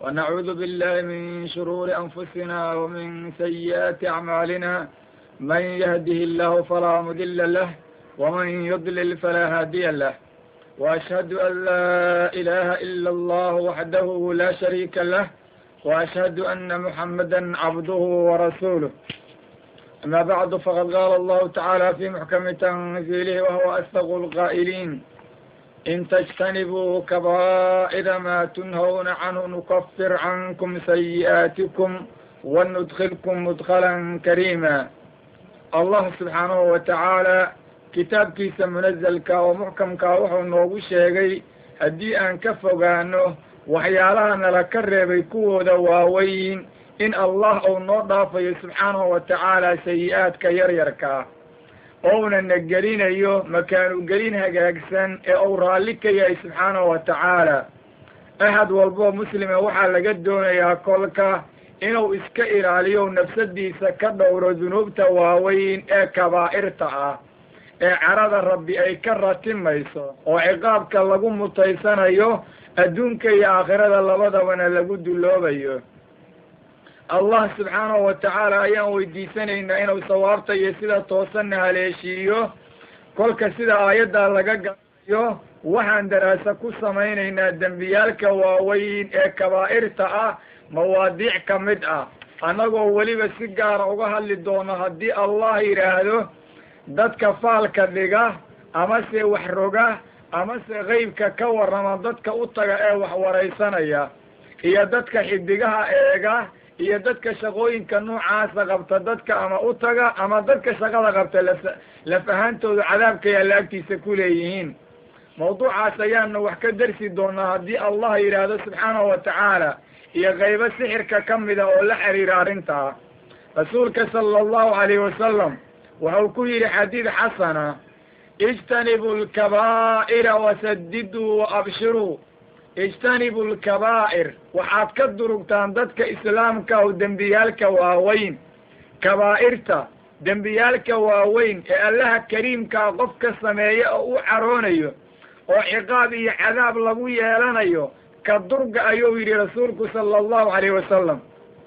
ونعوذ بالله من شرور أنفسنا ومن سيئات أعمالنا. من يهده الله فلا مضل له ومن يضلل فلا هادي له، وأشهد أن لا إله إلا الله وحده لا شريك له، وأشهد أن محمدا عبده ورسوله. أما بعد، فقد قال الله تعالى في محكم تنزيله وهو أصدق القائلين: إن تجتنبوا كبائر ما تنهون عنه نكفر عنكم سيئاتكم وندخلكم مدخلا كريما. الله سبحانه وتعالى kitaabkiisa munazalka oo muxkamka wuxuu noogu sheegay haddii aan ka fogaano waxyaalaha nala ka reebay kuwooda waaweyn in allah uu noo dhaafayo subxaanahu wa tacaala sayi-aadka yaryarkaa, ouna na gelinayo makaanu gelin hagaagsan ee uu raalli ka yahay subxaanahu wa tacaala. axad walboo muslima waxaa laga doonayaa kolka inuu iska ilaaliyo nafsadiisa ka dhowro dunuubta waaweyn ee kabaa'irta ah ee carada rabbi ay ka ratimayso oo ciqaabka lagu mutaysanayo adduunka iyo aakhirada labadabana lagu duloobayo. allah subxaanahu wa tacaala ayaan weydiisanaynaa inuu sawaabta iyo sida toosanna haleeshiiyo. kolka sida aayaddaa laga galayo waxaan daraasa ku samaynaynaa dembiyaalka waaweyn ee kabaa'irta ah mawaadiic ka mid ah, annagoo weliba si gaara uga hadli doono haddii allah yidhaahdo dadka faalka dhiga amase wax roga amase qeybka ka warrama dadka u taga ee wax waraysanaya, iyo dadka xidigaha eega, iyo dadka shaqooyinka noocaasa qabta dadka ama u taga ama dadka shaqada qabta laf ahaantooda cadaabka yaalla agtiisa ku leeyihiin. mawduucaas ayaana wax ka darsi doonaa haddii allah yidhaahdo subxaanahu wa tacaala, iyo qaybo sixirka ka mida oo la xiriira arrintaa. rasuulka sala allahu calayhi wasalam wuxuu ku yidhi xadiid xasana: ijtanibu lkabaa'ira wasadiduu waabshiruu. ijtanibu lkabaa'ir, waxaad ka durugtaan dadka islaamka oo dembiyaalka waaweyn. kabaa'irta dembiyaalka waaweyn ee allaha kariimkaa qofka sameeya oo u caroonayo oo ciqaab iyo cadaab lagu yeelanayo ka durga ayuu yidhi rasuulku sala allahu calayhi wasalam.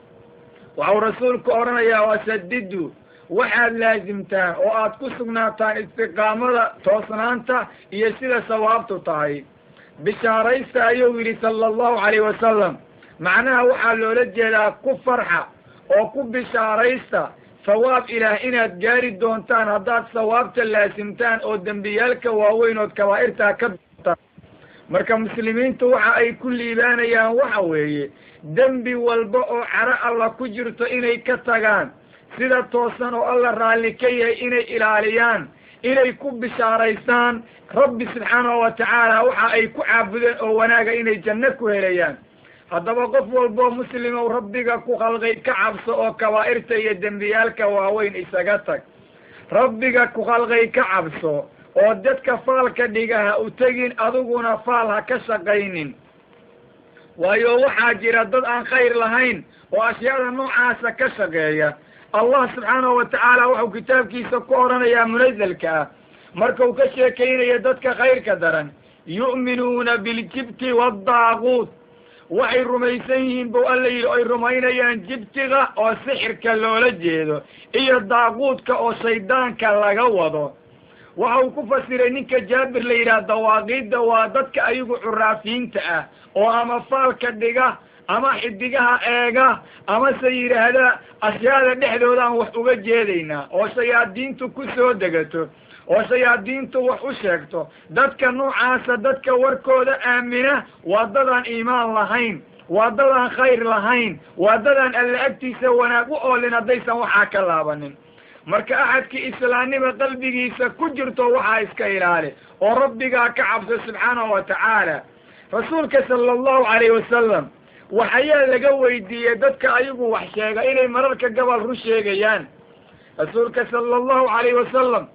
waxau rasuulku odhanayaa: wasadidu, waxaad laasimtaan oo aad ku sugnaataan istiqaamada toosnaanta iyo sida sawaabtu tahay. bishaaraysta ayuu yidhi sala allahu calayhi wasalam. macnaha waxaa loola jeedaa ku farxa oo ku bishaaraysta sawaab ilaah inaad gaari doontaan haddaad sawaabta laasimtaan oo dembiyaalka waaweyn ood kabaa'irtaa ka doontaan. marka muslimiintu waxa ay ku liibaanayaan waxa weeye dembi walba oo caro alla ku jirto inay ka tagaan, sida toosan oo alla raalli ka yahay inay ilaaliyaan, inay ku bishaaraystaan rabbi subxaanahu wa tacaala waxa ay ku caabudeen oo wanaaga inay janno ku helayaan. haddaba qof walboo muslimow rabbiga ku khalqay ka cabso oo kabaa'irta iyo dembiyaalka waaweyn isaga tag. rabbiga ku khalqay ka cabso oo dadka faalka dhiga ha u tegin, adiguna faal ha ka shaqaynin. waayo waxaa jira dad aan khayr lahayn oo ashyaada noocaasa ka shaqeeya. allah subxaanahu wa tacaala wuxuu kitaabkiisa ku odhanayaa munazalka ah markuu ka sheekaynayo dadka khayrka daran: yu'minuuna biljibti waddaaquut. waxay rumaysan yihiin buu alla yidhi oy rumaynayaan jibtiga oo sixirka loola jeedo iyo daaquudka oo shaydaanka laga wado. waxau ku fasiray ninka jaabir la yidhaha dawaaqiidda waa dadka ayagu curaafiyiinta ah oo ama faalka dhiga ama xidigaha eega amase yidhaahda ashyaada dhexdoodaan wax uga jeedaynaa, oo shayaadiintu ku soo degato oo shayaadiintu wax u sheegto. dadka noocaasa dadka warkooda aamina waa dadaan iimaan lahayn, waa dadaan khayr lahayn, waa dadaan alla agtiisa wanaag u oolin haddaysan waxaa ka laabanin. marka axadkii islaamnima qalbigiisa ku jirto waxaa iska ilaali oo rabbigaa ka cabso subxaanahu wa tacaala. rasuulka sala allahu calayhi wasalam waxayaa laga weydiiyey dadka ayagu wax sheega inay mararka gabal ru sheegayaan. rasuulka sala allahu calayhi wasalam,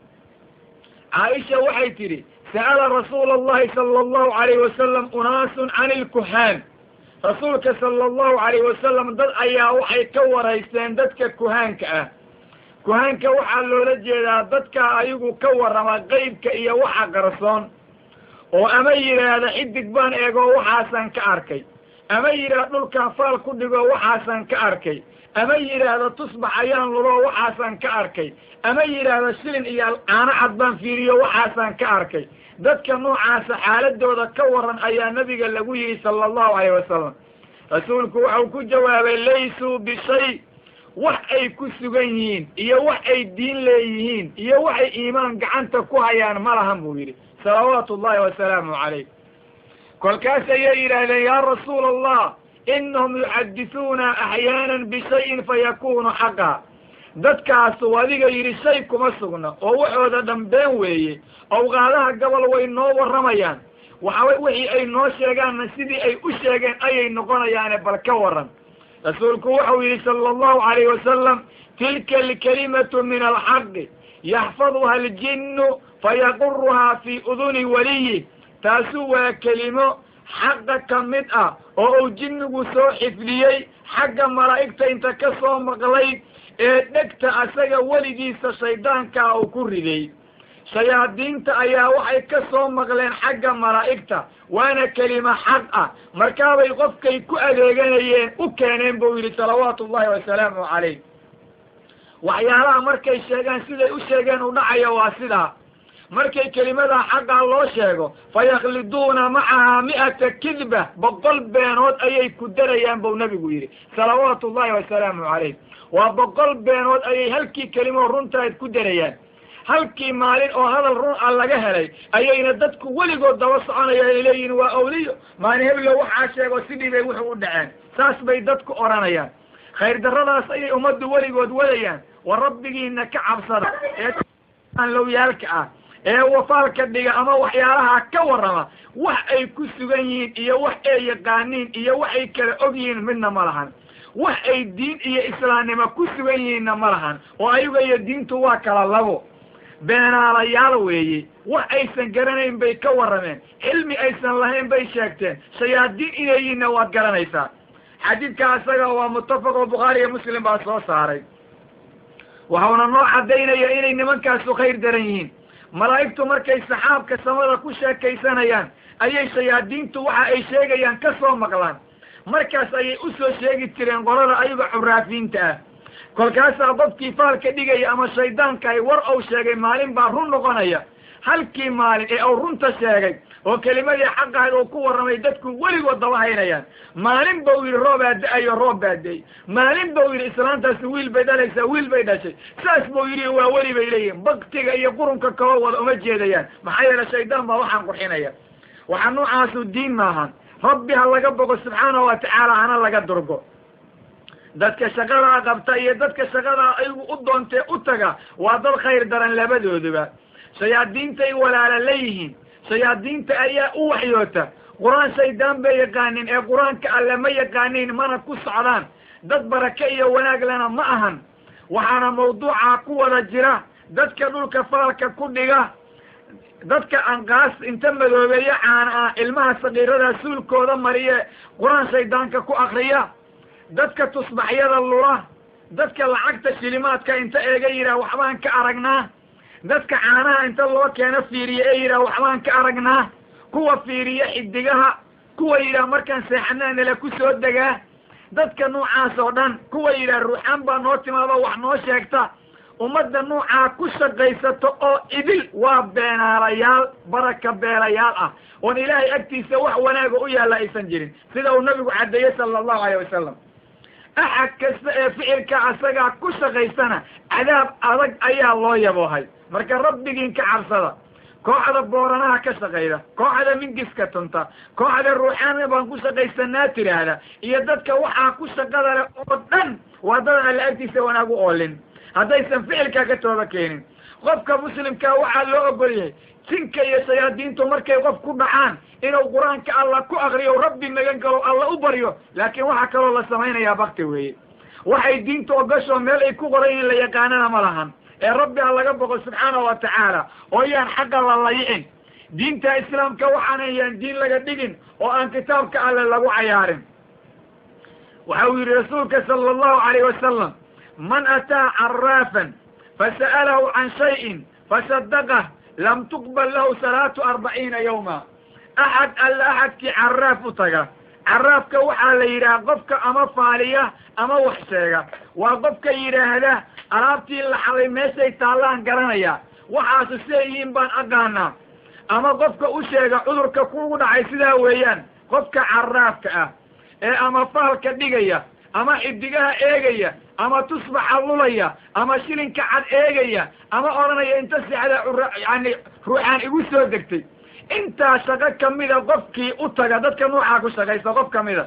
caaisha waxay tidhi: sa'ala rasuula allahi sala allahu calayhi wasalam unaasun cani ilkuhaan. rasuulka sala allahu calayhi wasalam dad ayaa waxay ka waraysteen dadka kuhaanka ah. kuhaanka waxaa loola jeedaa dadka ayagu ka warrama qeybka iyo waxa qarsoon, oo ama yidhaahda xidig baan eegoo waxaasan ka arkay, أما يراد لك فال كدغو وحاسن كأركي أما يراد تصبح أيان لولو وحاسن كأركي أما يراد سلين إيال أنا عضبان فيريو وحاسن كأركي ذاتك نوعاس حالدooda ka waran ayaa nabiga lagu yiri sallallahu alayhi wasallam rasuulku wuxuu ku jawaabay laysu bishay wax ay ku sugan yihiin iyo wax ay diin leeyihiin iyo wax ay iimaan gacanta ku hayaan malahan buu yiri salawaatullahi wa salaamu alayhi kolkaas ayay yiraahdeen ya rasuul allah innahum yuhaddithuna ahyaanan bishayin fayakunu haqqan dadkaas wadiga yiri shay kuma sugna oo waxooda dambeen weeye awqaadaha gobol way noo waramayaan wixii ay noo sheegaan sidii ay u sheegeen ayay noqonayaan bal ka waran rasuulku wuxuu yiri sallallahu alayhi wasallam tilka alkalimatu min alhaqq yahfazuha aljinnu fayaqurruha fi udhuni waliyi taasu waa kelimo xaqa kamid ah oo jinnigu soo xifdiyay xagga malaa'igta inta ka soo maqlay ee dhegta asaga weligiisa shaydaanka uu ku riday shayaadiinta ayaa waxay ka soo maqleen xagga malaa'igta waana kelima xaq ah markaabay qofkay ku adeeganayeen u keeneen buu yidhi salawaatullahi wasalaamu calayh waxyaalaha markay sheegaan siday u sheegeen u dhacayo waa sidaa markay kelimada xaqa loo sheego fayakhliduuna macaha 100 kidba 100 beenood ayay ku darayaan buu nabigu yidhi salawaatullahi wasalaamu calayh waa 100 beenood ayay halkii kelimo runtaad ku darayaan halkii maalin oo hadal run ah laga helay ayayna dadku weligood daba soconayaan leeyihiin waa awliyo maalin heblo waxaa sheego sidii bay wuxuu u dhaceen saas bay dadku oranayaan khayr darradaas ayay ummaddu weligood wadayaan wa rabbigiina ka cabsada ee lowyaalka ah ee wafaalka dhiga ama waxyaalaha ka warrama wax ay ku sugan yihiin iyo wax ay yaqaaniin iyo wax ay kala og yihiin midna ma lahan wax ay diin iyo islaamnimo ku sugan yihiinna ma lahan oo ayaga iyo diintu waa kala labo beenaalayaal weeye wax aysan garanayn bay ka warrameen cilmi aysan lahayn bay sheegteen shayaadiin inayyiinna waad garanaysaa xadiidka asaga waa muttafaq oo bukhaari iyo muslim baa soo saaray waxauna noo caddaynaya inay nimankaasu khayr daran yihiin malaa'igtu markay saxaabka samada ku sheekaysanayaan ayay shayaadiintu waxa ay sheegayaan ka soo maqlaan markaas ayay u soo sheegi jireen qolada ayaga curaafiinta ah kolkaasaa qofkii faalka dhigaya ama shaydaanka ay war ou sheegay maalin baa run noqonaya halkii maalin ee uu runta sheegay oo kelimadii xaqahayd oo ku warramay dadku weligood daba haynayaan maalin bau yidhi roobaa da-ayo roob baa day maalin bau yidhi islaantaasi wiil bay dhalaysaa wiil bay dhashay saas buu yidhi waa weli bay leeyihin baktiga iyo qurunka kaba wada uma jeedayaan maxaa yeele shaydaan baa waxaan qurxinaya waxaa noocaasu diin maahan rabbi ha laga bogo subxaanahu watacaala hana laga durgo dadka shaqadaa qabta iyo dadka shaqadaa ayagu u doontee u taga waa dad khayr daran labadooduba shayaadiintay walaala leeyihiin shayaadiinta ayaa u waxyoota qur-aan shaydaan bay yaqaanin ee qur-aanka alle ma yaqaanin mana ku socdaan dad barake iyo wanaag lena ma ahan waxaana mawduuca ku wada jira dadka dhulka faalka ku dhiga dadka anqaas inta madoobeeyo caana ah ilmaha sagiirada suulkooda mariye qur-aan shaydaanka ku akriya dadka tusbaxyada lula dadka lacagta shilimaadka inta eega yidhaah waxbaan ka aragnaa dadka caanaha inta loo keeno fiiriye ee yidhaah waxbaan ka aragnaa kuwa fiiriye xidigaha kuwa yidhaah markaan seexanaa nala ku soo degaa dadka noocaas oo dhan kuwa yidhaah ruuxaan baa noo timaado wax noo sheegta ummadda noocaa ku shaqaysato oo idil waa beenaalayaal baraka beelayaal ah oon ilaahay agtiisa wax wanaaga u yaalla aysan jirin sida uu nabigu caddeeyey sala allahu alayh wasalam axad kasta ee ficilka asagaa ku shaqaysana cadaab adag ayaa loo yaboohay marka rabbigiin ka cabsada kooxda booranaha ka shaqayda kooxda mingiska tunta kooxda ruuxaana baan ku shaqaysanaa tiraahda iyo dadka waxaa ku shaqada leh oo dhan waa dadan alla agtiisa wanaag u oolin haddaysan ficilkaa ka tooba keenin qofka muslimkaa waxaa loo ogol yahay jinka iyo shayaadiintu markay qof ku dhacaan inuu qur-aanka alla ku akriyo rabbi magan galo alla u baryo laakiin waxaa kaloo la samaynayaa bakti weeye waxay diinta ogasho meel ay ku qoran in la yaqaanana ma lahan ee rabbi ha laga boqo subxaanahu watacaala oo yaan xagga la layicin diinta islaamka waxaanan yaan diin laga dhigin oo aan kitaabka alle lagu cayaarin waxa uu yidhi rasuulka sala allahu alayh wasalam man ataa caraafan fasa'alahu can shayin fasadaqah lam tuqbal lahu salaatu 40 yawma axad alla axadkii caraaf u taga عرافك وحا ليرا قفك أما فالية أما وحسيغا وقفك يراهدا أرابتي اللي حوي ميسي تالان قرانيا وحا سيين بان أقانا أما قفك أشيغا عذرك كوغنا عيسيدا ويان قفك عرافك أما فالك ديغيا أما إبديغا إيغيا أما تصبح اللوليا أما شلنك عد إيغيا أما أرانيا انتسي على يعني روحان إيغو دكتي انت شغا كميدا قفكي أتغا دادك نوعاكو شغايسا قف كميدا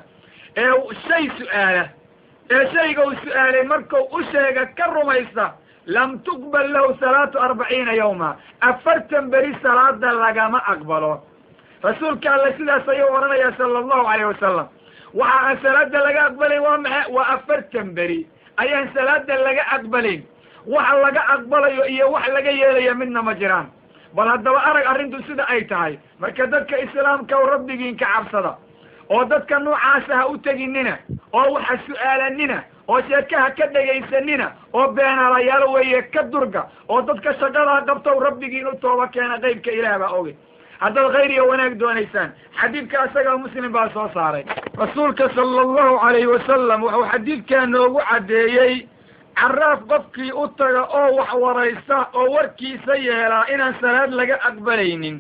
شيء سؤاله شيء سؤاله مركو أشيغا كرميسا لم تقبل له 43 يوما أفرتم بري صلاة دلغا ما أقبله رسولك الله سيدا سيورنا يا صلى الله عليه وسلم وعن صلاة دلغا أقبلين وأفرتم بري أيان صلاة دلغا أقبلين وحا لغا أقبله إيا وحا لغا يلي منا مجران بل هدوا أرق أرنتو سيدا أي تهي مركا دادك إسلامك وربكين كعبصدا oo dadka noocaasa ha u teginina oo waxa su'aalanina oo sheekaha ka dhagaysanina oo beenaalayaal weeye ka durga oo dadka shaqada qabto rabbigiin u tooba keena qaybka Ilaahay baa oge hadda khayriga wanaag doonaysaan xadiidka asaga muslim baa soo saaray rasuulka sallallahu alayhi wasallam wuxuu xadiidka noogu cadeeyay عراف قفكي أتغى أو وحوريسا أو وركيسا يهلا إنا سلاد لغا أقبلين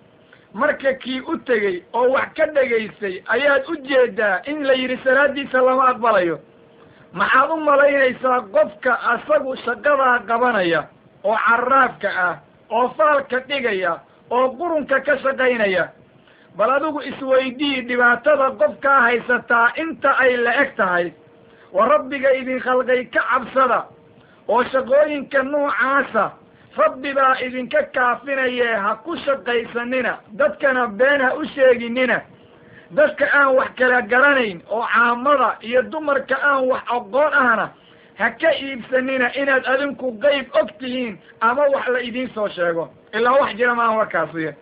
مرككي أتغي أو وحكدغيسي أياد أجيدا إن ليري سلادي سلام أقبليو محاضم ملاينيسا قفك أساقو شقضا قبانيا أو عرافك أو فالك تغيا أو قرنك كشقينيا بلادوغو إسويدي دباتذا قفك هايستا انت أي لأكتهاي وربك إذن خلقي كعبصدا وشقوين كنوع عاسا ربي با إذن ككافين إياها كشقيسننا دادكنا بينها أشيقننا دادك آن وحكلا قرانين وعامضا يدمر كآن وحقون أهنا هكا إيبسننا إناد أذنكو قيب أكتهين أما وحلا إذن سو شاقو إلا وحجر ما هو كاسية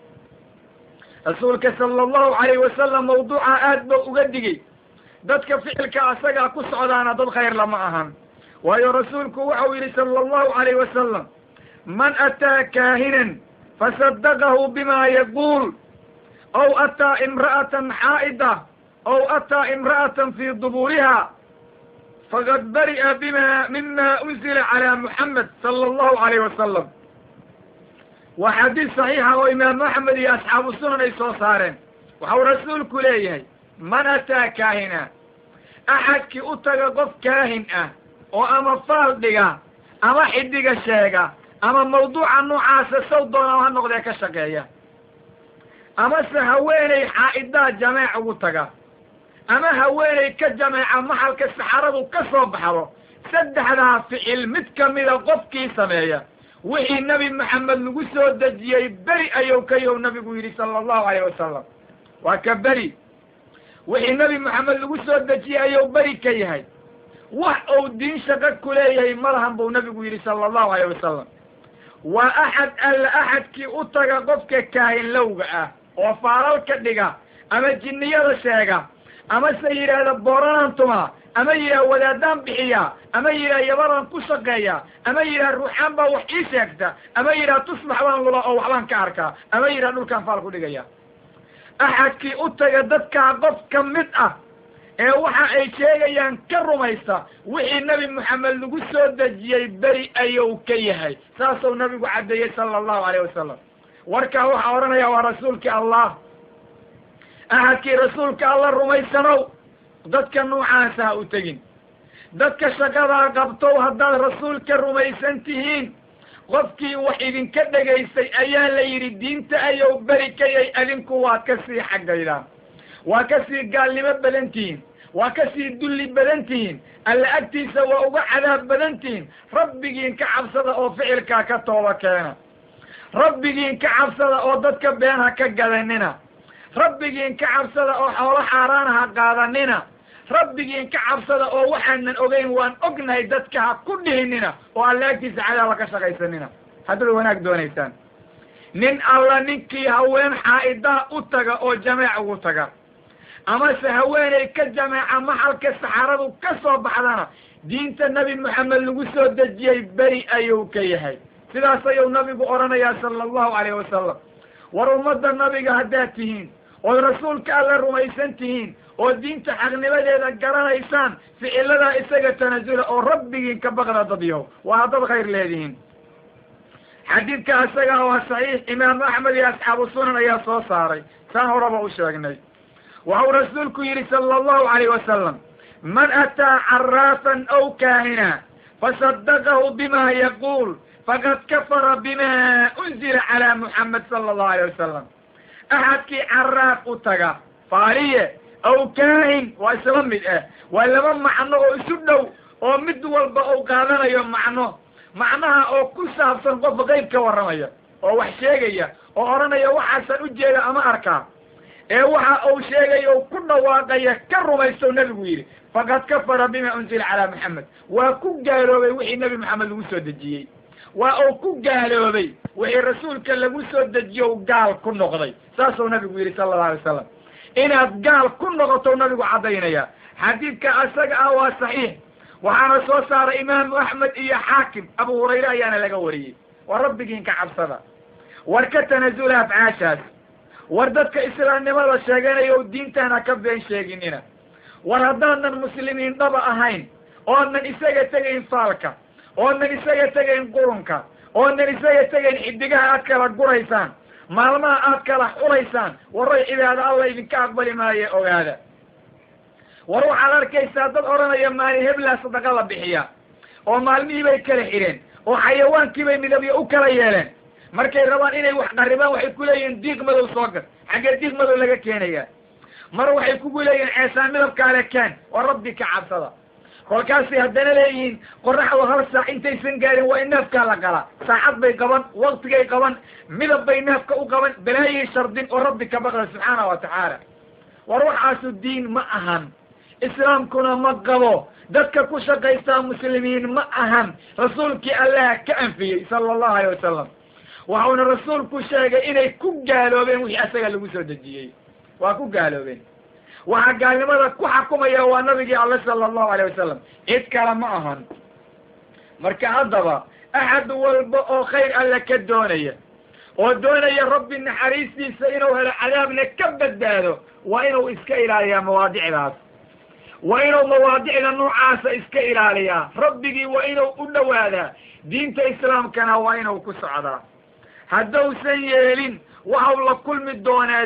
رسولك صلى الله عليه وسلم موضوع آدب أقدقي dadka ficilka asaga ku socdaana dad khayr lama ahan waayo rasuulku wuxuu yidhi sala allahu calayhi wasalam man ataa kaahinan fasaddaqahu bima yaquul aw ataa imra'atan xaa'ida aw ataa imra'atan fii duburiha faqad bari'a mima unzila calaa muxamed sala allahu calayhi wasalam waa xadiis saxiixa oo imaam axmed iyo asxaabu sunan ay soo saareen waxau rasuulku leeyahay من أتى كاهنا أحد كي أتغى قف كاهن أو أما فالدقى أما حدقى الشيقى أما موضوع النوعاسة صوتنا وهالنقضي كالشقية أما سهويني حائدات جماعة أتغى أما هويني كجماعة محل كالسحرة وكسب بحره سد هذا فعل متكمل قف كي سمية وحي النبي محمد نقصه الدجية بريء يوكيه النبي قويري صلى الله عليه وسلم وكبري وحي النبي محمد لقصه الدجي أيو بريكا يهي وحو الدين شقك كليه مرهم بو نبي قويري صلى الله عليه وسلم وأحد ألا أحد كي أطغى قفك كاهن لوغا وفارالك دقا أما الجنية الشيقة أما سيرا هذا بوران انتما أما يرا ودادان بحيا أما يرا يباران كسقيا أما يرا الروحان با وحي سيكتا أما يرا تصبح وان الله أو وحلان كاركا أما يرا نور كان فالكو دقايا أحد كي أتغى دادك قفك مدأة وحا أي شيئا كرميسا وحي النبي محمد لقصه دجي بري أيو كيهي ساسو النبي عبدي صلى الله عليه وسلم واركا وحا ورنا يا ورسولك الله أحد كي رسولك الله رميسانو دادك نوعاسا أتغين دادك شقادا قبطو هداد رسولك رميسانتهين qofkii wax idinka dhagaystay ayaa la yidhi diinta ayow beri kayay adinku waa ka sii xaggaydaan waa ka sii gaalnimo badantihiin waa ka sii dulli badantihiin alla agtiisa waa uga cadaab badantihiin rabbigiin ka cabsada oo ficilkaa ka tooba keena rabbigiin ka cabsada oo dadka been ha ka gadanina rabbigiin ka cabsada oo xoolo xaaraan ha qaadanina rabbigiin ka cabsada oo waxaanan ogeyn waan ognahay dadka ha ku dhihinina oo alla agtiisa cadaaba ka shaqaysanina haddaba wanaag doonaysaan nin alla ninkii haween xaa'idaha u taga oo jamaac ugu taga amase haweenay ka jamaaca maxalka saxaradu ka soo baxdana diinta nebi moxamed lagu soo dejiyey beri ayuu ka yahay sidaas ayuu nabigu odhanayaa sala allahu calayhi wasalam war ummadda nabiga haddaad tihiin ood rasuulka alla rumaysan tihiin ودين تحقني بدأ قرانا إنسان في إلا إساق التنزل أو ربي كبغنا ضبيه وهذا غير الذين حديث كأساقه هو صحيح إمام أحمد يا أصحاب السنن يا صوصاري سانه ربا أشاقني وهو رسولك يري صلى الله عليه وسلم من أتى عرافا أو كاهنا فصدقه بما يقول فقد كفر بما أنزل على محمد صلى الله عليه وسلم أحد كي عراف أتقى فارية أو كاهن وإسلام مدأه وإلا من معنه أسده ومد والبقى قادنا يوم معناها أو كسها بصنقف غيب كورمية أو وحشيقية أو أرانيا وحسن أجيلا أما أركا وحا أو شيقية وكنا واقية كرم يستو نبي ويري فقد كفر بما أنزل على محمد وكو قالوا بي وحي النبي محمد وسود الجيي وكو قالوا بي وحي الرسول كان لوسود الجيي وقال كنا قضي ساسو نبي ويري صلى الله عليه وسلم إن قال كنا قطو نبي عضينا حديث كأساق أو صحيح وحنا صار إمام أحمد إيا حاكم أبو هريرة أنا لقوري وربكين كعبصدا وركت نزولها بعاشاس وردتك إسلام نمال الشاقين يو دين تانا كبين شاقينينا وردان المسلمين طبع أهين وأن إساقة تغين فالكا وأن إساقة تغين قرنكا وأن إساقة تغين حدقها أكلا قريسان مالما أكلا حريسان والرأي إذا هذا الله يبنك أقبل ما يأو هذا وروح على الكيسات الأورانا يماني هبلا صدق الله بحياء ومالمي بي كلا حيرين وحيوان كي مدبي أكلا يالين مركي الربان إني وحقربان وحيكو لين ديق مدو صوقر حقا ديق مدو لغا كينيا مرو وحيكو لين عيسان مدب كالكان وربي كعب صدا والكاسي هدنا لين قرح وهرسا انتي سنقارين وإناف كالا ساعات بي قبان وقت بي قبان مدب بي ناف كأو قبان بلاي شردين وربي كبغل سبحانه وتعالى وروح عاسو الدين ما أهم إسلام كنا مقبو دكا كوشا قيسان مسلمين ما أهم رسولك الله كأنفي صلى الله عليه وسلم وعون الرسول كوشا إني كو قالوا بين وحي أساق اللي مسود الجيي وكو قالوا بين وحقا لماذا كو حكومة يا نبي الله صلى الله عليه وسلم إتكالا ما أهم مركا عضبا أحد والبقو خير ألا كدونية ودونية ربي النحريسي سئنو هلا عذابنا كبت دادو وإنو إسكا إلى مواضيع العاص وإنو مواضيع النوعاسة إسكا إلاليا ربي وإنو قلوا هذا دينة إسلام كان وإنو كسعدا هدو سيالين وحول كل مدونا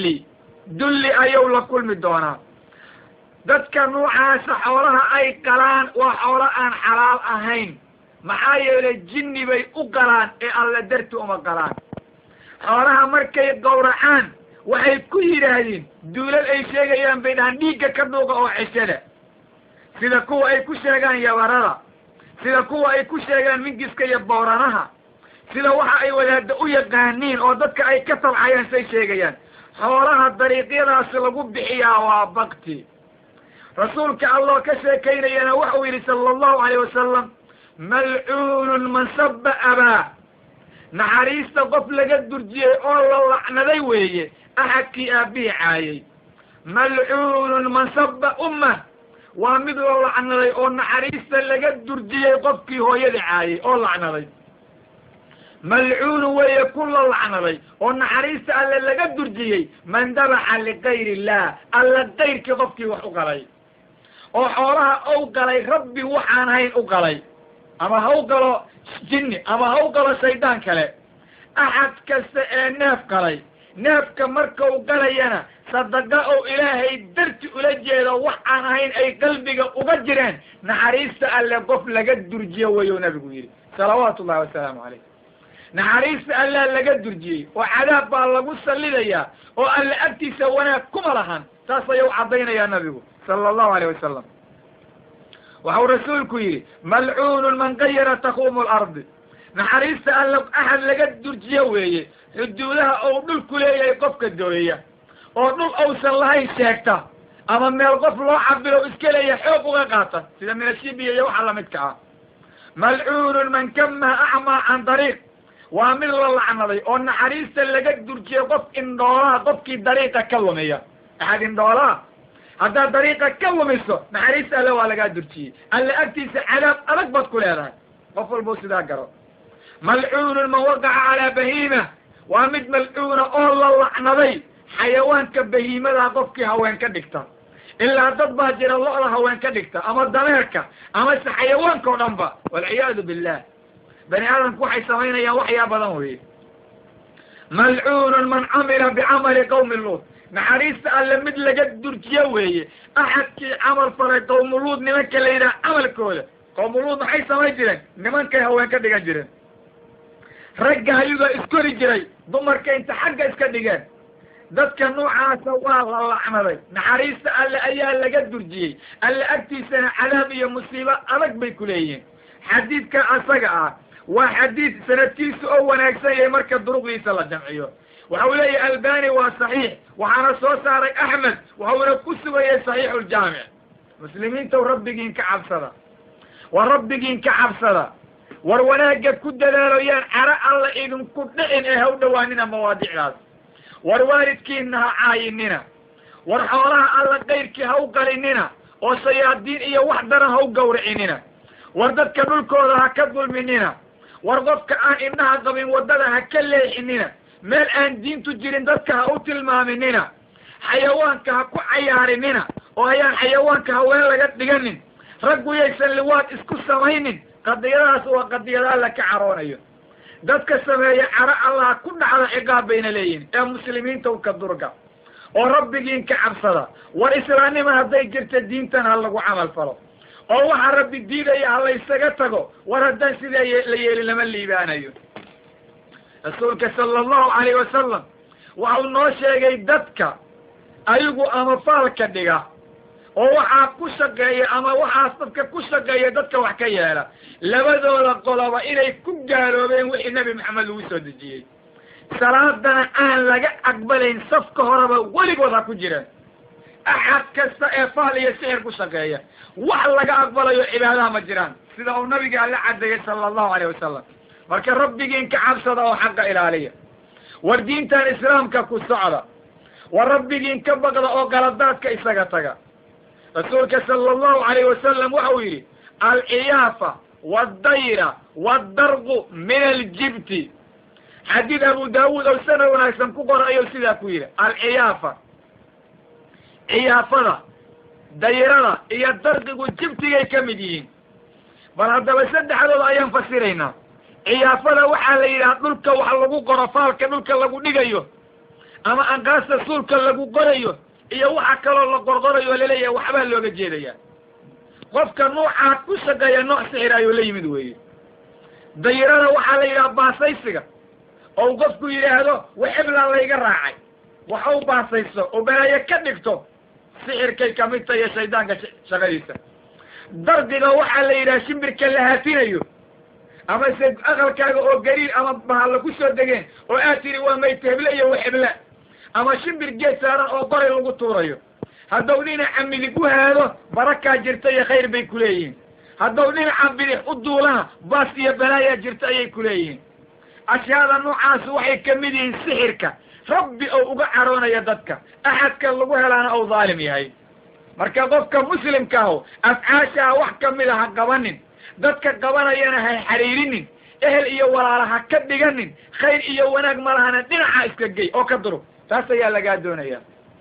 دلي أيو لكل مدونا دادك نوعاسة حولها أي قلان وحولها أن حلال أهين محايا للجن بي أقلان إي الله درتو أما قلان حولها مركي قورعان waxay ku yiraahdeen duulal ay sheegayaan baydaan dhiigga ka dhuuqa oo xishada sida kuwa ay ku sheegaan yabarada sida kuwa ay ku sheegaan mingiska iyo booranaha sida waxa ay wadaada u yaqaaniin oo dadka ay ka talcayaan say sheegayaan xoolaha dariiqyadaas lagu bixiyaa waa baqti rasuulka allah ka sheekaynayana waxa uu yiri sallallahu alayhi wasallam mal'uun man sabba aba naxariista qof laga durjiyay oo la lacnaday weeye أحكي أبي عايي ملعون من صب أمه ومثل الله عن ذي أن حريصا لقد درجي قفكي هو يدي عايي الله عن ذي ملعون ويكون الله عن ذي أن حريصا لقد درجي من ذبح لغير الله ألا غير كقفكي وحقلي وحورها أوقلي ربي وحانهين أوقلي أما هوقلو جني أما هوقلو سيدان كلي أحد كالناف قلي neefka marka uu galayana sadaqa oo ilaahay darti ula jeedo waxaan ahayn ay qalbiga uga jireen naxariista alle qof laga durjiyo wayo nabigu yiri salawaatullahi wasalaamu calayh naxariista alle laga durjiyey oo cadaab baa lagu sallidaya oo alle agtiisa wanaag kuma lahan taas ayuu cadaynayaa nabigu sallallahu alayhi wasallam waxuu rasuulku yiri mal'uun man qayyara taqumu al-ard naxariista alle ahad laga durjiyo weeye xuduudaha oo dhulku leeyahay qofka dooyaya oo dhul awsan lahayn sheegta ama meel qof loo cabiro iska leeyahay xoog uga qaata sida minashibiya iyo waxa la midka ah mal'uun man kama a'ma an dariiq waa mid la lacnaday oo naxariista laga durjiyay qof indhoolaha qofkii dariiqa ka lumiya ahad indhoolaha haddaa dariiqa ka lumiso naxariista alle waa laga durjiyey alle agtiisa cadaab adag baad ku leedahay qof walbuu sidaa garo mal'uun man waqaca calaa bahiima ومد ملعونة الله لعنضي حيوان كبهيمة قفك هوين كدكتا إلا تضبه جرى الله لها وين كدكتا أما الضميرك أما حيوانك ونبا والعياذ بالله بني آدم كوحي سمين يا وحي أبدا ملعون من عمل بعمل قوم اللوط نحريس ألا مدل جد درجيوه أحد عمل فرق قوم اللوط نمك لينا عمل كوله قوم اللوط نحي سمين جرين نمك هوين كدكا جرين رجع يبقى اسكوري جري ضمرك انت حاجة اسكدقان ذاتك النوع سواه الله عمري نحريس ألا أيها اللي قد درجيه ألا أكتي سنة علامية مصيبة أرق بيكوليين حديث كأسقع وحديث سنتكيس أول أكسي مركز دروب يسال الجمعية وحولي ألباني وصحيح وحنا صوصار أحمد وحونا كسوية صحيح الجامع مسلمين تو ربكين كعب صدا وربكين كعب صدا وروناك كد دالويان عراء الله إذن كدئن إهو دواننا مواضيع راس وروالدكينها عايننا ورحولها الله غيرك هو قلننا وصيادين إيا وحدنا هو قورعيننا ورددك دولكودا هكذل مننا ورددك آن إنها قبين وددها كليحننا مال آن دين تجيرين ددك هاو تلمامننا حيوانك هكو عيارننا وهيان حيوانك هوين لقد دقنن رقو يسن لوات اسكو سمينن قديراس وقديرا لك عرونيو ددك سمايا عراء الله كنا على عقاب بين ليين يا مسلمين توك الدرقة وربكين كعبصدا والإسلامي ما هدي جرت الدين تنهلقوا عمل فرق oo waxa rabbi diiday alla isaga tago waradan sida leeyay lama liibaanayo rasuulka sallallahu alayhi wasallam waxa noo sheegay dadka ayagu ama faalka dhiga oo waxa ku shaqeeya ama waxa dadka ku shaqeeya dadka wax ka yeela labadooda qoloba inay ku gaaloobeen wixii nabi maxamed uu soo dejiyay salaadana aan laga aqbalayn safka horeba waligood ku jiraan أحد كستا إفعال يسير كشقية وحلق أقبل عبادها مجران سيدا النبي قال لعد صلى الله عليه وسلم مركا ربي إنك عبصد وحق إلالية والدين تان إسلام كالسعرة والربي إنك بقضى وقلدات كإساقتك رسولك صلى الله عليه وسلم وحويري الإيافة والديرة والدرق من الجبت حديث أبو داود أو سنة وناكسن كقر أيو سيدا كويري الإيافة إيافة ديرنا إيا الدرق وجبتي كمدين بل هذا بسد حلو أيام فسرينا إيافة وحال إلى دلك وحلقو قرفالك دلك لقو نيجيو أما أنقاس سولك لقو قريو إيا وحكا الله قرقريو لليا وحبال لوغا جيليا قفك نوعا كسكا يا نوع سحر أيو لي مدوي ديرنا وحال إلى باسيسك أو قفكو إلى هذا وحبل الله يقرعي وحاو باسيسو وبلا يكدكتو سحر كي كميتا يا شيطانك شغليسا دردنا وحا لينا شمبرك اللهاتينيو اما سيد اغلكاga oo gariir ama bahal ku soo dageen oo aatiri waa may teeblayo waxibla ama shimbir geesaaran oo qoray lagu tuurayo hadawdina amili ku haado baraka jirta iyo khayr bay ku leeyihiin hadawdina ambili u duulana baas iyo balaaya jirta ay ku leeyihiin ashyaada noocaas waxay kamid yihiin sixirka ربي أو أقعرون يا ددك أحد كان لقوها لنا أو ظالم يهي مركا قفك مسلم كاهو أفعاشا وحكم لها قوانين ددك قوانا ينهي حريرين إهل إيو ولا لها كدقنين خير إيو وناق مالها ندنعا إسكاقي أو كدرو تاسا يا لقاد دون إياه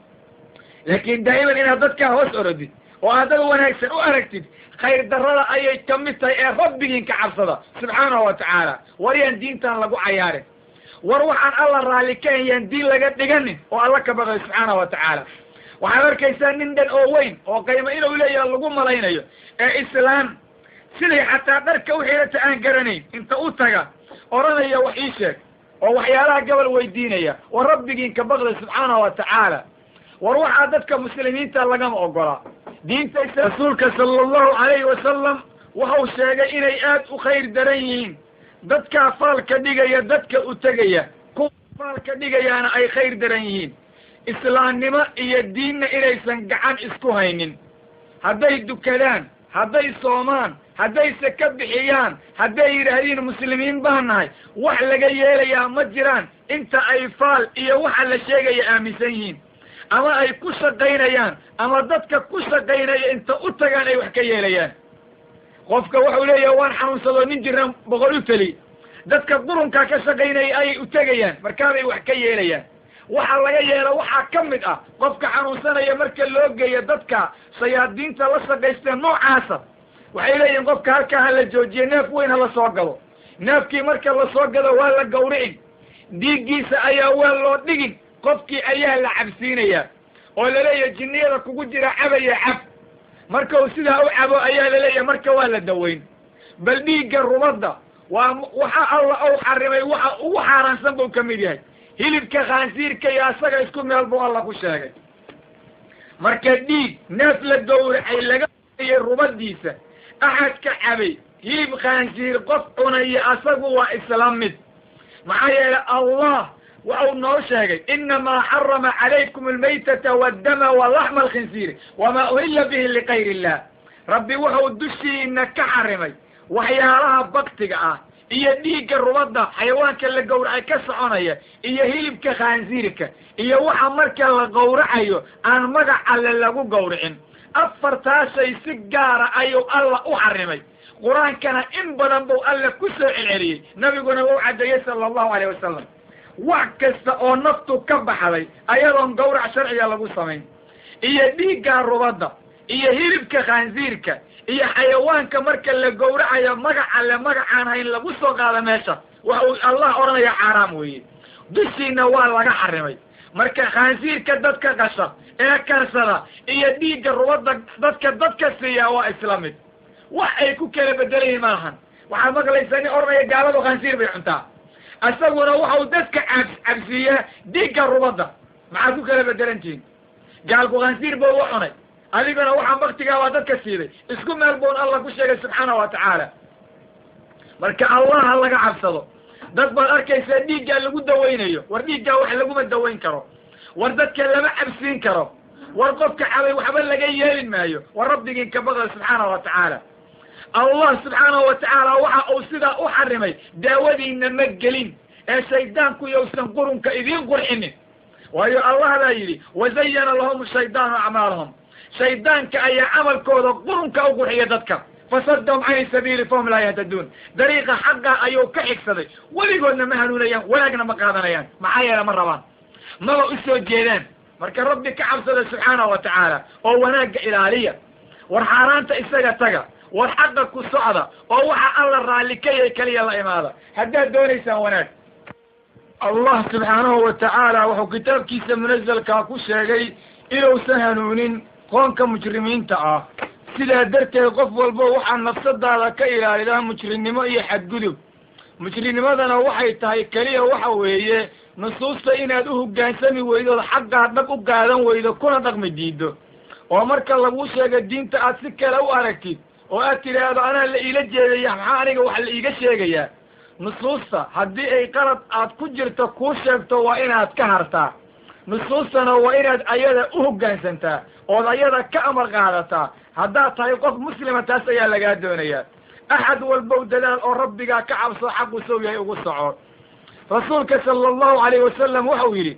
لكن دائما إنها ددك هوس أردي وهذا وناق سنو أركتد خير درلا أي كمتها إيه ربي كعبصدا سبحانه وتعالى وريان دينتان لقو عياره وروح عن الله رالكين يندين لقد دقنن والله كبغي سبحانه وتعالى وحضر كيسان نندن اووين وقيمة إلو إليه اللقوم ملايين إسلام سلي حتى درك وحيلة آنقرنين انت اوتاقا ورانيا وحيشك ووحيالها قبل ويدينيا وربكين كبغي سبحانه وتعالى وروح عددك مسلمين تلقام أقرأ دين رسولك صلى الله عليه وسلم وهو شاقا إني آت وخير دريين dadka faalka dhigaya dadka u tagaya ku faalka dhigayana ay khayr daran yihiin islaamnimo iyo diinna inaysan gacan isku haynin hadday dukadaan hadday soomaan hadday saka bixiyaan hadday yidhaahdeen muslimiin baan nahay wax laga yeelayaa ma jiraan inta ay faal iyo waxa la sheegaya aaminsan yihiin ama ay ku shaqaynayaan ama dadka ku shaqaynaya inta u tagaan ay wax ka yeelayaan qofka wuxuu leeyahay waan xanuunsado nin jiran boqol u tali dadka qurunka ka shaqaynay ay u tagayaan markaa ay wax ka yeelayaan waxa laga yeelo waxa kamid ah qofka xanuunsanaya marka loo geeyo dadka sayaadiinta la shaqaystay noocaasa waxay leeyihiin qofka halkaa la joojiyo neef weyn la soo galo neefkii marka la soo galo waa la gowricin dhiiggiisa ayaa waa loo dhigin qofkii ayaa la cabsiinaya oo la leeyahay jinniyada kugu jira cabaya cab marka uu sidaa u cabo ayaa la leeyahay marka waa la daweyn bal dhiigga rubadda waa waxa alla uu xarimay waxa ugu xaaraansan buu kamid yahay hilibka khaansiirka iyo asaga isku meel buu alla ku sheegay marka dhiig neef la gowracay laga yeeyay rubadiisa axadka cabay hilib khaansiir qof cunaya asagu waa islaam mid maxaa yeelay allah وأو نوشاقي إنما حرم عليكم الميتة والدم ولحم الخنزير وما أهل به لغير الله ربي وحو الدشي إنك حرمي وحيالها بقتك إيا ديك الربضة حيوانك اللي قورعي كسعونية إيا هيلبك خانزيرك إيا وحا مركا اللي قورعي أن مقع على اللي قورعين أفرتاسي سجارة أيو الله أحرمي قرآن كان إن بدنبو ألا كسر العري نبي قلنا وعد صلى الله عليه وسلم wax kasta oo naftu ka baxday ayadoon gowrac sharciga lagu samayn iyo dhiigga rubada iyo hilibka khaanziirka iyo xayawaanka marka la gowracayo magacaan hayn lagu soo qaado meesha waxa Allah oranaya xaraam weeye dushiina waa laga xarimay marka khaanziirka dadka qasha ee karsada iyo dhiigga rubada dadka siiya waa islaamid wax ay ku kala bedelayeen maahan waxa maqlaysan oranaya gaaladu khaanziir bay cuntaa asaguna waxa dadka cabsiya dhiigga rubada maxaa ku kala bedelantiin gaalku khaansiir buu u cunay adigana waxa waqtiga waa dadka siiday isku meel buu Allah ku sheegay subhanahu wa ta'ala marka Allah laga cabsado dad baa arkaysa dhiigga lagu daweynayo war dhiigga wax lagu ma daweyn karo war dadka lama cabsiin karo war qofka xabay waxba laga yeelin maayo war rabbiga ka baqay subhanahu wa ta'ala الله سبحانه وتعالى وحا او سدا او حرمي داودينا مجلين الشيطانكو يوسن قرنك اذين قرحني وهي الله لا يلي وزين لهم الشيطان اعمالهم شيطانك اي عمل كودا قرنك او قرحي ددك فصدهم عن السبيل فهم لا يهتدون طريقة حقا ايو كحكسدي ولي قلنا مهلوليان ولكن مقادنيان معايا لمن ربان ما هو اسو الجيلان مركا ربك عبسد سبحانه وتعالى او وناق الالية ورحارانت اساقا تقا والحق كسعدة ووحى الله الرالكي كلي الله إماذا هذا دوني سوانات الله سبحانه وتعالى وحو كتاب كيس منزل كاكو شاقي إلو سهنونين قوانك مجرمين تعا سيدا درك يقف والبو وحى نفسد هذا كإله إله مجرمين ما يحد قدو مجرمين ماذا وحي تهي كلي وحى وهي نصوص إنا دوه قانسامي وإذا الحق هدنكو قادم وإذا كنا دقم الديدو ومرك الله بوشاق الدين تأسك لو أركي وأتي هذا أنا اللي إلجي يا محارق وحل إيجا نصوصة هدي أي قرط أتكجر تكوشكتو وإنها تكهرتا نصوصنا وإنها أيضا أهجان سنتا وأيضا كأمر غادتا هدا طريقة مسلمة تاسيا لقى دونيا أحد والبود دلال أو ربك كعب صحب وسويه وصعور رسولك صلى الله عليه وسلم وحويلي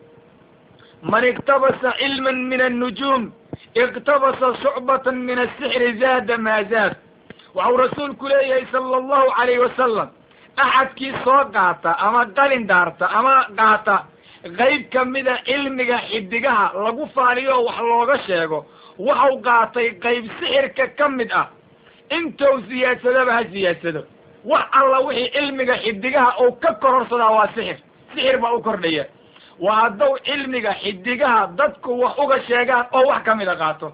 من اقتبس علما من النجوم اقتبس شعبة من السحر زاد ما زاد وهو رسول كليه صلى الله عليه وسلم أحد كي صوقاتا أما قالين دارتا أما قاتا غيب كمدا علمك حدقها لغو فاليو وحلوغا شيغو وحو قاتي غيب سحرك كمدا انتو سياسة بها سياسة وح الله وحي علمك حدقها او ككرر صدا سحر با اكردية وهدو علمك حدقها ضدكو وحوغا شيغان او وح كمدا قاتو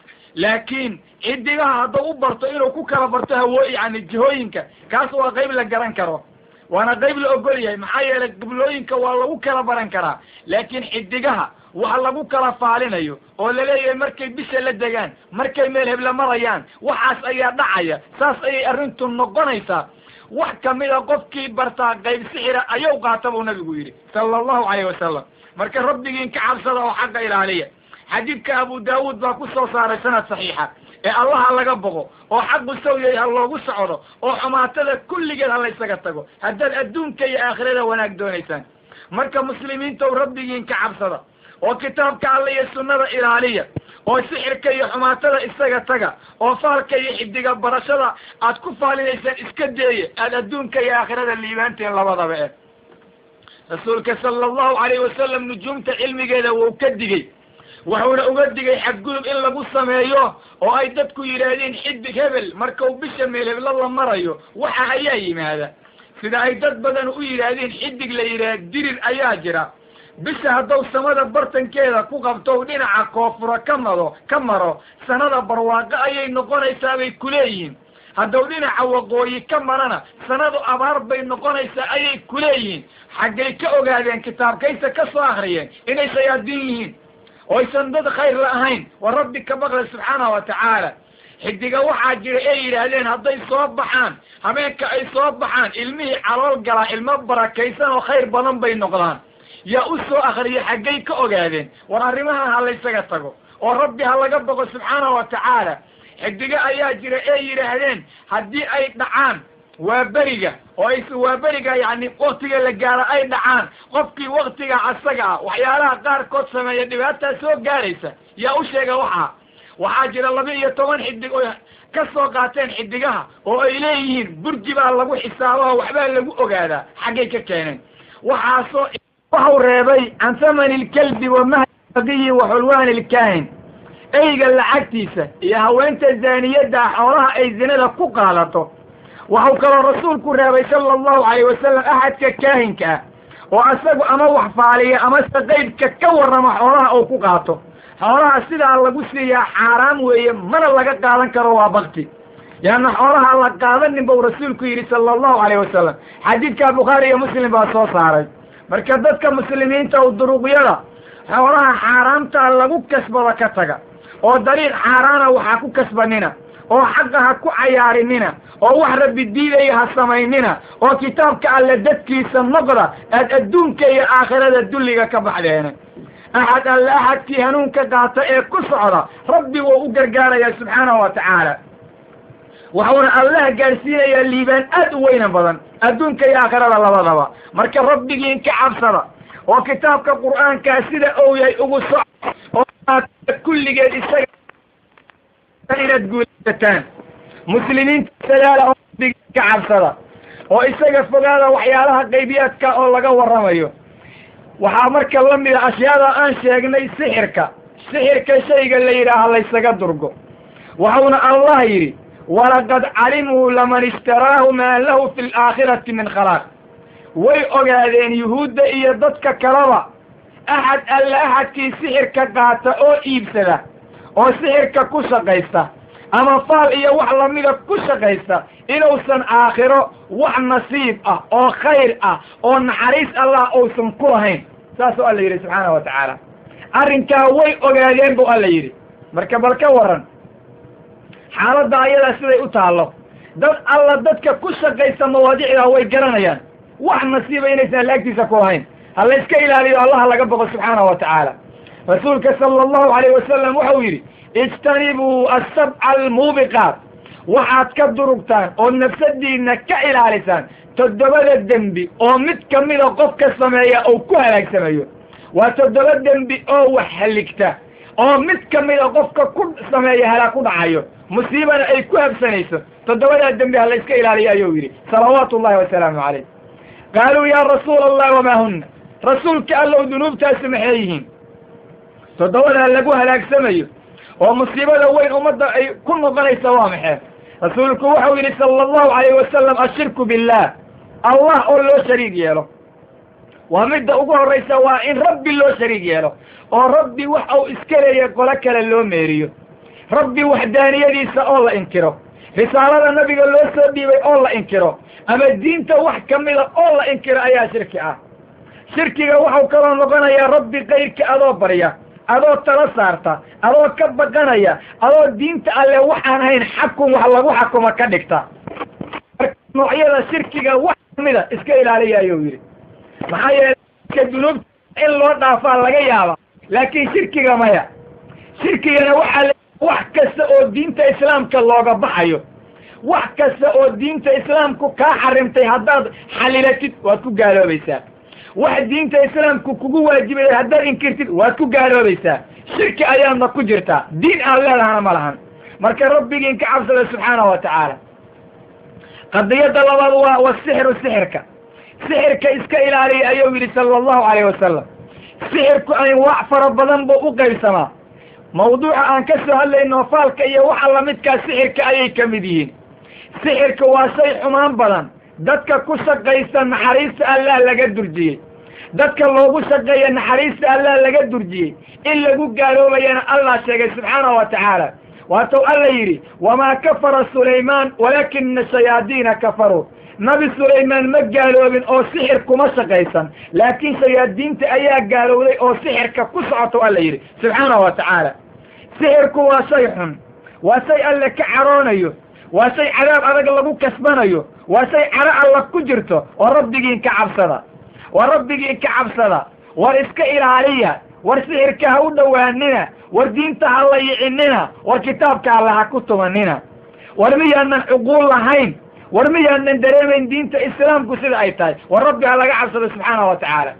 لكن حدقها هدو برطو إلو كوكا برطوها وإي عن الجهوينك كاسوا غيب لقران كرو وانا غيب لأقولي محايا لقبلوينك والله وكلا بران كرا لكن حدقها وحلا وكلا فعلين ايو ولا ليه مركي بيسا لدقان مركي ميلهب لمريان وحاس ايا دعايا ساس اي ارنتو النقونيسا وحكا ميلا قفكي برطا غيب سحرة ايو قاتبو نبي قويري صلى الله عليه وسلم مركي ربي انك عبصده وحقا الهالية حديثك أبو داود باكو صار سنة صحيحة إيه الله الله قبضه وحق سويه الله وسعره وحماته كل جل الله يسقطه هذا الدون كي آخره وناك دونيسان مركا مسلمين تو ربي ينكعب صدا وكتابك الله السنة الإلهية وسحر كي حماته يسقطه وفار كي يحدق برشة أتكفى ليسان إسكدية الدون كي آخره اللي يبانتين الله وضع rasuulka sala allahu calayhi wasalam nujuumta cilmigeeda wuu ka digey wuxuuna uga digay xadgudub in lagu sameeyo oo ay dadku yidhaahdeen xidig hebel markau bisha meel hebla la marayo waxa ayaa yimaada sida ay dad badan u yidhaahdeen xidig la yidhaah dirir ayaa jira bisha hadduu samada bartankeeda ku qabto dhinaca koonfura ka maro sanada barwaaqo ayay noqonaysaa bay kuleeyihiin hadduu dhinaca waqooyi ka marana sanadu abaar bay noqonaysaa ayay kuleeyihiin xaggay ka ogaadeen kitaabkaysa ka soo akriyeen inay shayaadiin yihiin oysan dad khayr la ahayn wa rabbi ka baqla subxaanahu watacaala xidiga waxaa jira ay yidhaahdeen hadday soo baxaan habeenka ay soo baxaan ilmihii calool galaa ilmo barakaysan oo khayr badan bay noqdaan yaa u soo akriya xaggay ka ogaadeen war arrimahan ha laysaga tago oo rabbi ha laga baqo subxaanahu watacaala xidiga ayaa jira ay yidhaahdeen haddii ay dhacaan waa beriga oo waa beriga yacni waktiga la gaaro ay dhacaan qofkii waktiga asaga ah waxyaalaha qaarkood sameeya dhibaataa soo gaaraysa yaa u sheega waxaa jira 12 xidig oo ka soo qaateen xidigaha oo ay leeyihiin burji baa lagu xisaabaho waxbaa lagu ogaadaa xaggay ka keeneen waxau reebay can thamani ilkalbi wa mahdiyi wa xulwaani ilkaahin eyga lacagtiisa iyo haweenta zaaniyadda xoolaha ay zinada ku qaadato waxau kaloo rasuulku reebay sala allahu calayh wasalam axadka kaahinka ah oo asagu ama wax faaliya ama se qaybka ka warrama xoolaha uu ku qaato xoolaha sidaa lagu siiyaa xaaraam weeye mana laga qaadan karo waa bakti yaanna xoolaha la qaadanin buu rasuulku yidhi sala allahu calayh wasalam xadiidka bukhaari iyo muslim baa soo saaray marka dadka muslimiinta oo duruqyada xoolaha xaaraamtaa lagu kasbada ka taga oo dariiq xaaraana waxaa ku kasbanina oo xaqa ha ku cayaarinina oo wax rabbi diidaya ha samaynina oo kitaabka alle dadkiisa noqda aad adduunka iyo aakhirada dulliga ka baxdeena axad alle axadkii hanuunka qaata ee ku socda rabbi wuu u gargaarayaa subxaanahu watacaala waxuuna allah gaadhsiinayaa liibaan aad u weyna badan adduunka iyo aakhirada labadaba marka rabbigiin ka cabsada oo kitaabka qur'aankaa sida ou yahay ugu soco oo kulligeed isaga inaad guulaysataan muslimiinta sadaala oo rabbigiin ka cabsada oo isaga fogaada waxyaalaha qaybiyaadka oo laga warramayo waxaa marka la mida ashyaada aan sheegnay sixirka shayga la yidhaaha laysaga durgo waxuuna allah yidhi walaqad calimuu laman ishtaraahu maa lahu fi alaakhirati min khalaaq way ogaadeen yuhuudda iyo dadka kaleba axad alle axadkii sixirka qaata oo iibsada oo sixirka ku shaqaysta ama faal iyo wax lamida ku shaqaysta inuusan aakhiro wax nasiib ah oo khayr ah oo naxariis allah uusan ku lahayn saasuu alla yidhi subxaanahu watacaala arrinkaa way ogaadeen buu alla yidhi marka bal ka warran xaaladda ayadaa siday u taallo dad alla dadka ku shaqaysta mawaadicdaa way garanayaan wax nasiiba inaysan laagtiisa ku lahayn ha layska ilaaliyo allaha laga boqo subxaanahu watacaala rasuulka sala allahu calayh wasalam wuxuu yidhi ijtanibuu asabca almuubiqaat waxaad ka durugtaan oo nafsadiina ka ilaalisaan 7 dembi oo mid kamida qofka sameeya oo ku halaagsamayo waa 7 dembi oo wax haligta oo mid kamida qofka ku sameeya halaag ku dhacayo musiibana ay ku habsanayso 7 dembi ha layska ilaaliyo ayuu yidhi salawaatu ullahi wasalaamu calayh qaaluu yaa rasuula allah wamaa hunna rasuulka allow dunuubtaasi maxay yihiin 7 lagu halaagsamayo oo musiibada weyn ummadda ay ku noqonaysa waa maxay rasuulku wuxuu yidhi sala allahu calayh wasalam ashirku billah allah oo loo shariig yeelo waa midda ugu horraysa waa in rabbi loo shariig yeelo oo rabbi wax uu iska leeya qolo kale loo meeriyo rabbi waxdaaniyadiisa oo la inkiro risaalada nabiga loo soo dhiibay oo la inkiro ama diinta wax kamida oo la inkiro ayaa shirki ah shirkiga waxau kaloo noqonayaa rabbi kayrka adoo barya adoo tala saarta adoo ka baqanaya adoo diinta alle waxaan hayn xakun wax lagu xakuma ka dhigta marka noocyada shirkiga wax kamida iska ilaaliya ayuu yidhi maxaa yeelay dunuubta in loo dhaafaa laga yaaba laakiin shirkiga maya shirkigana waxaa wax kasta oo diinta islaamka looga baxayo wax kasta oo diinta islaamku kaa xarimtay haddaad xalilatid waad ku gaaloobaysaa wax diinta islaamku kugu waajibaya haddaad inkirtid waad ku gaaloobaysaa shirki ayaadna ku jirtaa diin aan leedahana ma lahan marka rabbigiin ka cabsada subxaanahu watacaala qadiyadda labaad waa sixirka سحرك إسك إلهي أيوه صلى الله عليه وسلم سحرك أي وعفر بدن بوقي سما موضوع أن كسر هلا إنه فالك أي وحلا متك سحرك أي كمدين سحرك واسي حمان بدن دتك كسر قيسا نحريس الله لقدر جي دتك الله كسر قيا نحريس الله لقدر جي إلا قالوا بينا الله شيء سبحانه وتعالى واتو الله يري وما كفر سليمان ولكن الشياطين كفروا نبي سليمان ما قالوا من أو سحر كمسا قيسا لكن شياطين تأيا قالوا لي أو سحر كقصعة الله يري سبحانه وتعالى سحر كواسيح واسي الله كعرونيو واسي عذاب أرق الله كسبانيو واسي عراء الله كجرته وربكين كعبصدا وربكين كعبصدا ورسك إلهية ورسحرك هودا وهننا وردينتا الله يعننا وكتابك الله كتبننا ورمي أن عقول لهين ورمي أن دريمين دينتا إسلام كسر أيتاي وربي على عبصدا سبحانه وتعالى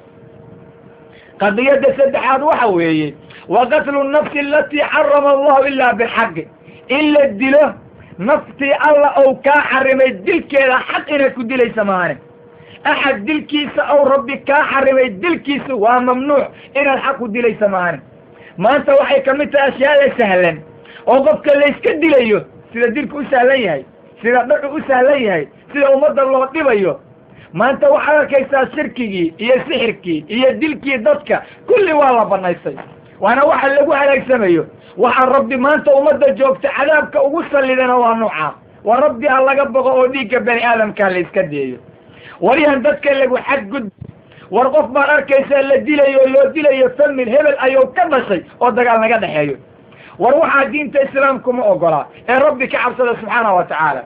قد يد سدحات وحويه وقتل النفس التي حرم الله إلا بالحق إلا الدله نفتي الله أو كاحرم الدل كذا حق إنك دلي سمانه أحد دل كيس أو ربي كاحرم الدل كيس وممنوع إن الحق دلي سمانه ما أنت وحي كميت أشياء سهلا وقفك اللي يسكد ليه سيدا دلك أسهليه سيدا دلك أسهليه سيدا أمد الله طبيه ما أنت وحي كيسا شركي إيا سحركي إيا دلكي ضدك كل والله بنايسي وأنا واحد لقوا عليك سميه وحن ربي ما أنت أمد جوبت عذابك ووصل لنا ونوعا وربي الله قبض أوديك بني آدم كان ليسكديه وليهن ددك لقوا حد قد ورقف ما أركيسا اللي ديلي يفهم الهبل أيو كذا شيء ودقالنا قد حيو وروح دين إسلامكم أقرأ يا ربي كعب سبحانه وتعالى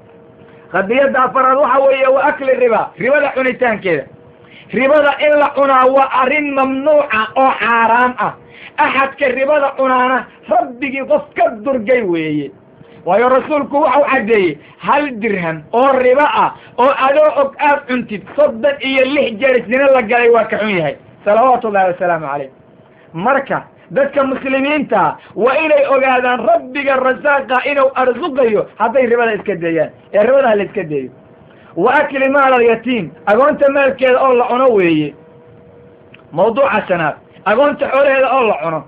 قد يدع فرضوها وأكل الربا ربا دا حنيتان كده ربا دا إلا حنا وأرين ممنوعة أو حرام أحد كالربا دا حنانا ربي قف كدر جيوي ويا رسولك وحو عدي هل درهم أو الربا أو أدو أكاد أنت تصدق إيا اللي جالس لنا الله قالي واكحوني صلوات الله وسلام عليه مركة dadka muslimiinta waa inay ogaadaan rabbiga rasaaqa inuu arzuqayo hadday ribada iska deeyaan ee ribada la iska deeyo wa akli maal al-yatiim agoonta maalkeeda oo la cuno weeye mawduuca shanaad agoonta xoolaheeda oo la cuno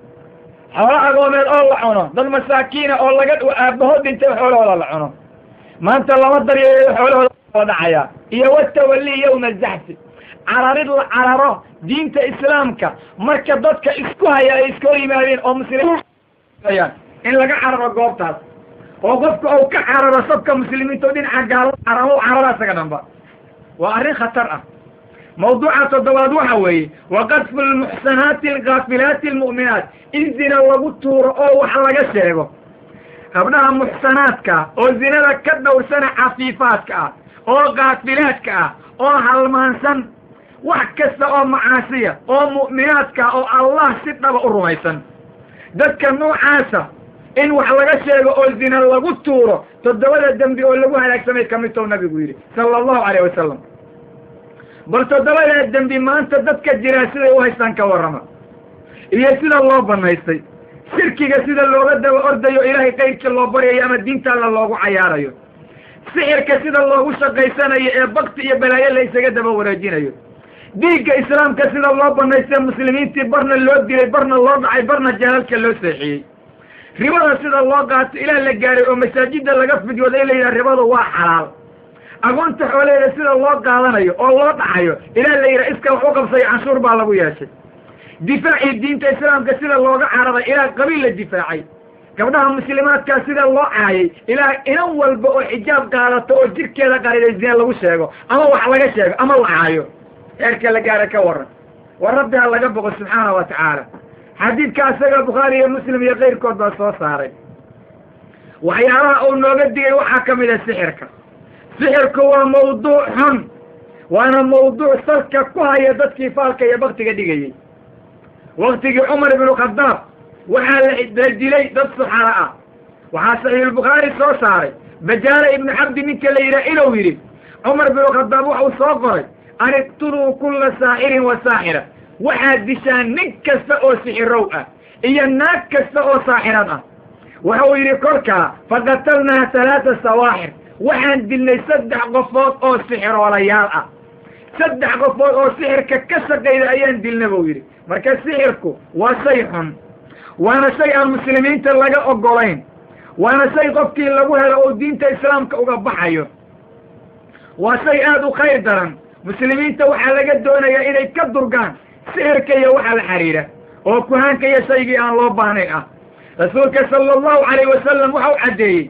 xoolo agoomeed oo la cuno dad masaakiina oo laga aabahood dhintay xoolahooda la cuno maanta lama daryeeyo xoolahooda la dhacaya iyo watawalli yawma al-zahf cararid la cararo diinta islaamka marka dadka isku haya ay isku yimaadeen oo muslimiin in laga cararo goobtaas oo qofka uu ka cararo sabka muslimiinta dhinaca gaalo cararo asaga dhanba waa arrin khatar ah mawduuca toddobaad waxa weeye waqadfu almuxsanaati alghaafilaati almu'minaat in zina lagu tuuro oo wax laga sheego gabdhaha muxsanaadka oo zinada ka dhowrsana cafiifaadka ah oo gaafilaadka ah oo halmaansan wax kasta oo macaasiya oo mu'minaadka oo Allah si dhaba u rumaysan dadka noocaasa in wax laga sheego oo zina lagu tuuro toddobada dambi oo lagu halaagsamay kamid oo nabigu yiri sallallahu alayhi wasallam bal toddobada dambi maanta dadka jira sida u haystaan ka warama iyo sida loo banaystay shirkiga sida looga daba ordayo ilaahay qayrka loo baryayo ama diinta loogu cayaarayo sixirka sida loogu shaqaysanayo ee baqti iyo balaayo la isaga daba wareejinayo diinka islaamka sida loo banaystay muslimiintii barna loo dilay barna loo dhacay barna jahaalka loo seexiyey ribada sida loo qaato ilaa la gaaray oo masaajida laga fidiyooday in la yidhaha ribadu waa xalaal agoonta xoolaheeda sida loo qaadanayo oo loo dhacayo ilaa la yidhaha iska wax u qabsayo canshuur baa lagu yeeshay difaacii diinta islaamka sida looga cararay ilaa qabiil la difaacay gabdhaha muslimaadka sida loo caayay ilaa inan walba oo xijaab qaadato oo jirkeeda qariday zina lagu sheego ama wax laga sheego ama la caayo heerka la gaara ka waran وربي الله قبضه سبحانه وتعالى حديث كاسق البخاري ومسلم يغير كود بصوص صاري وحيارا أو نوغدي وحكم إلى سحرك سحرك هو موضوع هم وانا موضوع سلك كوها يدتك فالك يبغتك ديجي وقتك عمر بن الخطاب وحال دلي ضد صحراء وحاسب البخاري صاري بجار ابن عبد منك ليرى إلويري عمر بن الخطاب وحو صغري أن اقتلوا كل ساحر وساحرة وحاد دشان نكس أو سحر روءة إيا ناكس أو ساحرة وحو يريكوركا فقتلنا 3 سواحر وحاد دلي 3 قفوت أو سحر وليالة saddex qofood oo sixirka ka shaqayda ayaan dilna buu yidhi marka sixirku waa shay xun waana shay aan muslimiinta laga ogolayn waana shay qofkii lagu helo oo diinta islaamka uga baxayo waa shay aada u khayr daran muslimiinta waxaa laga doonayaa inay ka durgaan sixirka iyo waxa la xidhiidha oo kuhaanka iyo shaygii aan loo baahnayn ah rasuulka sala allahu calayh wasalam waxa u caddeeyey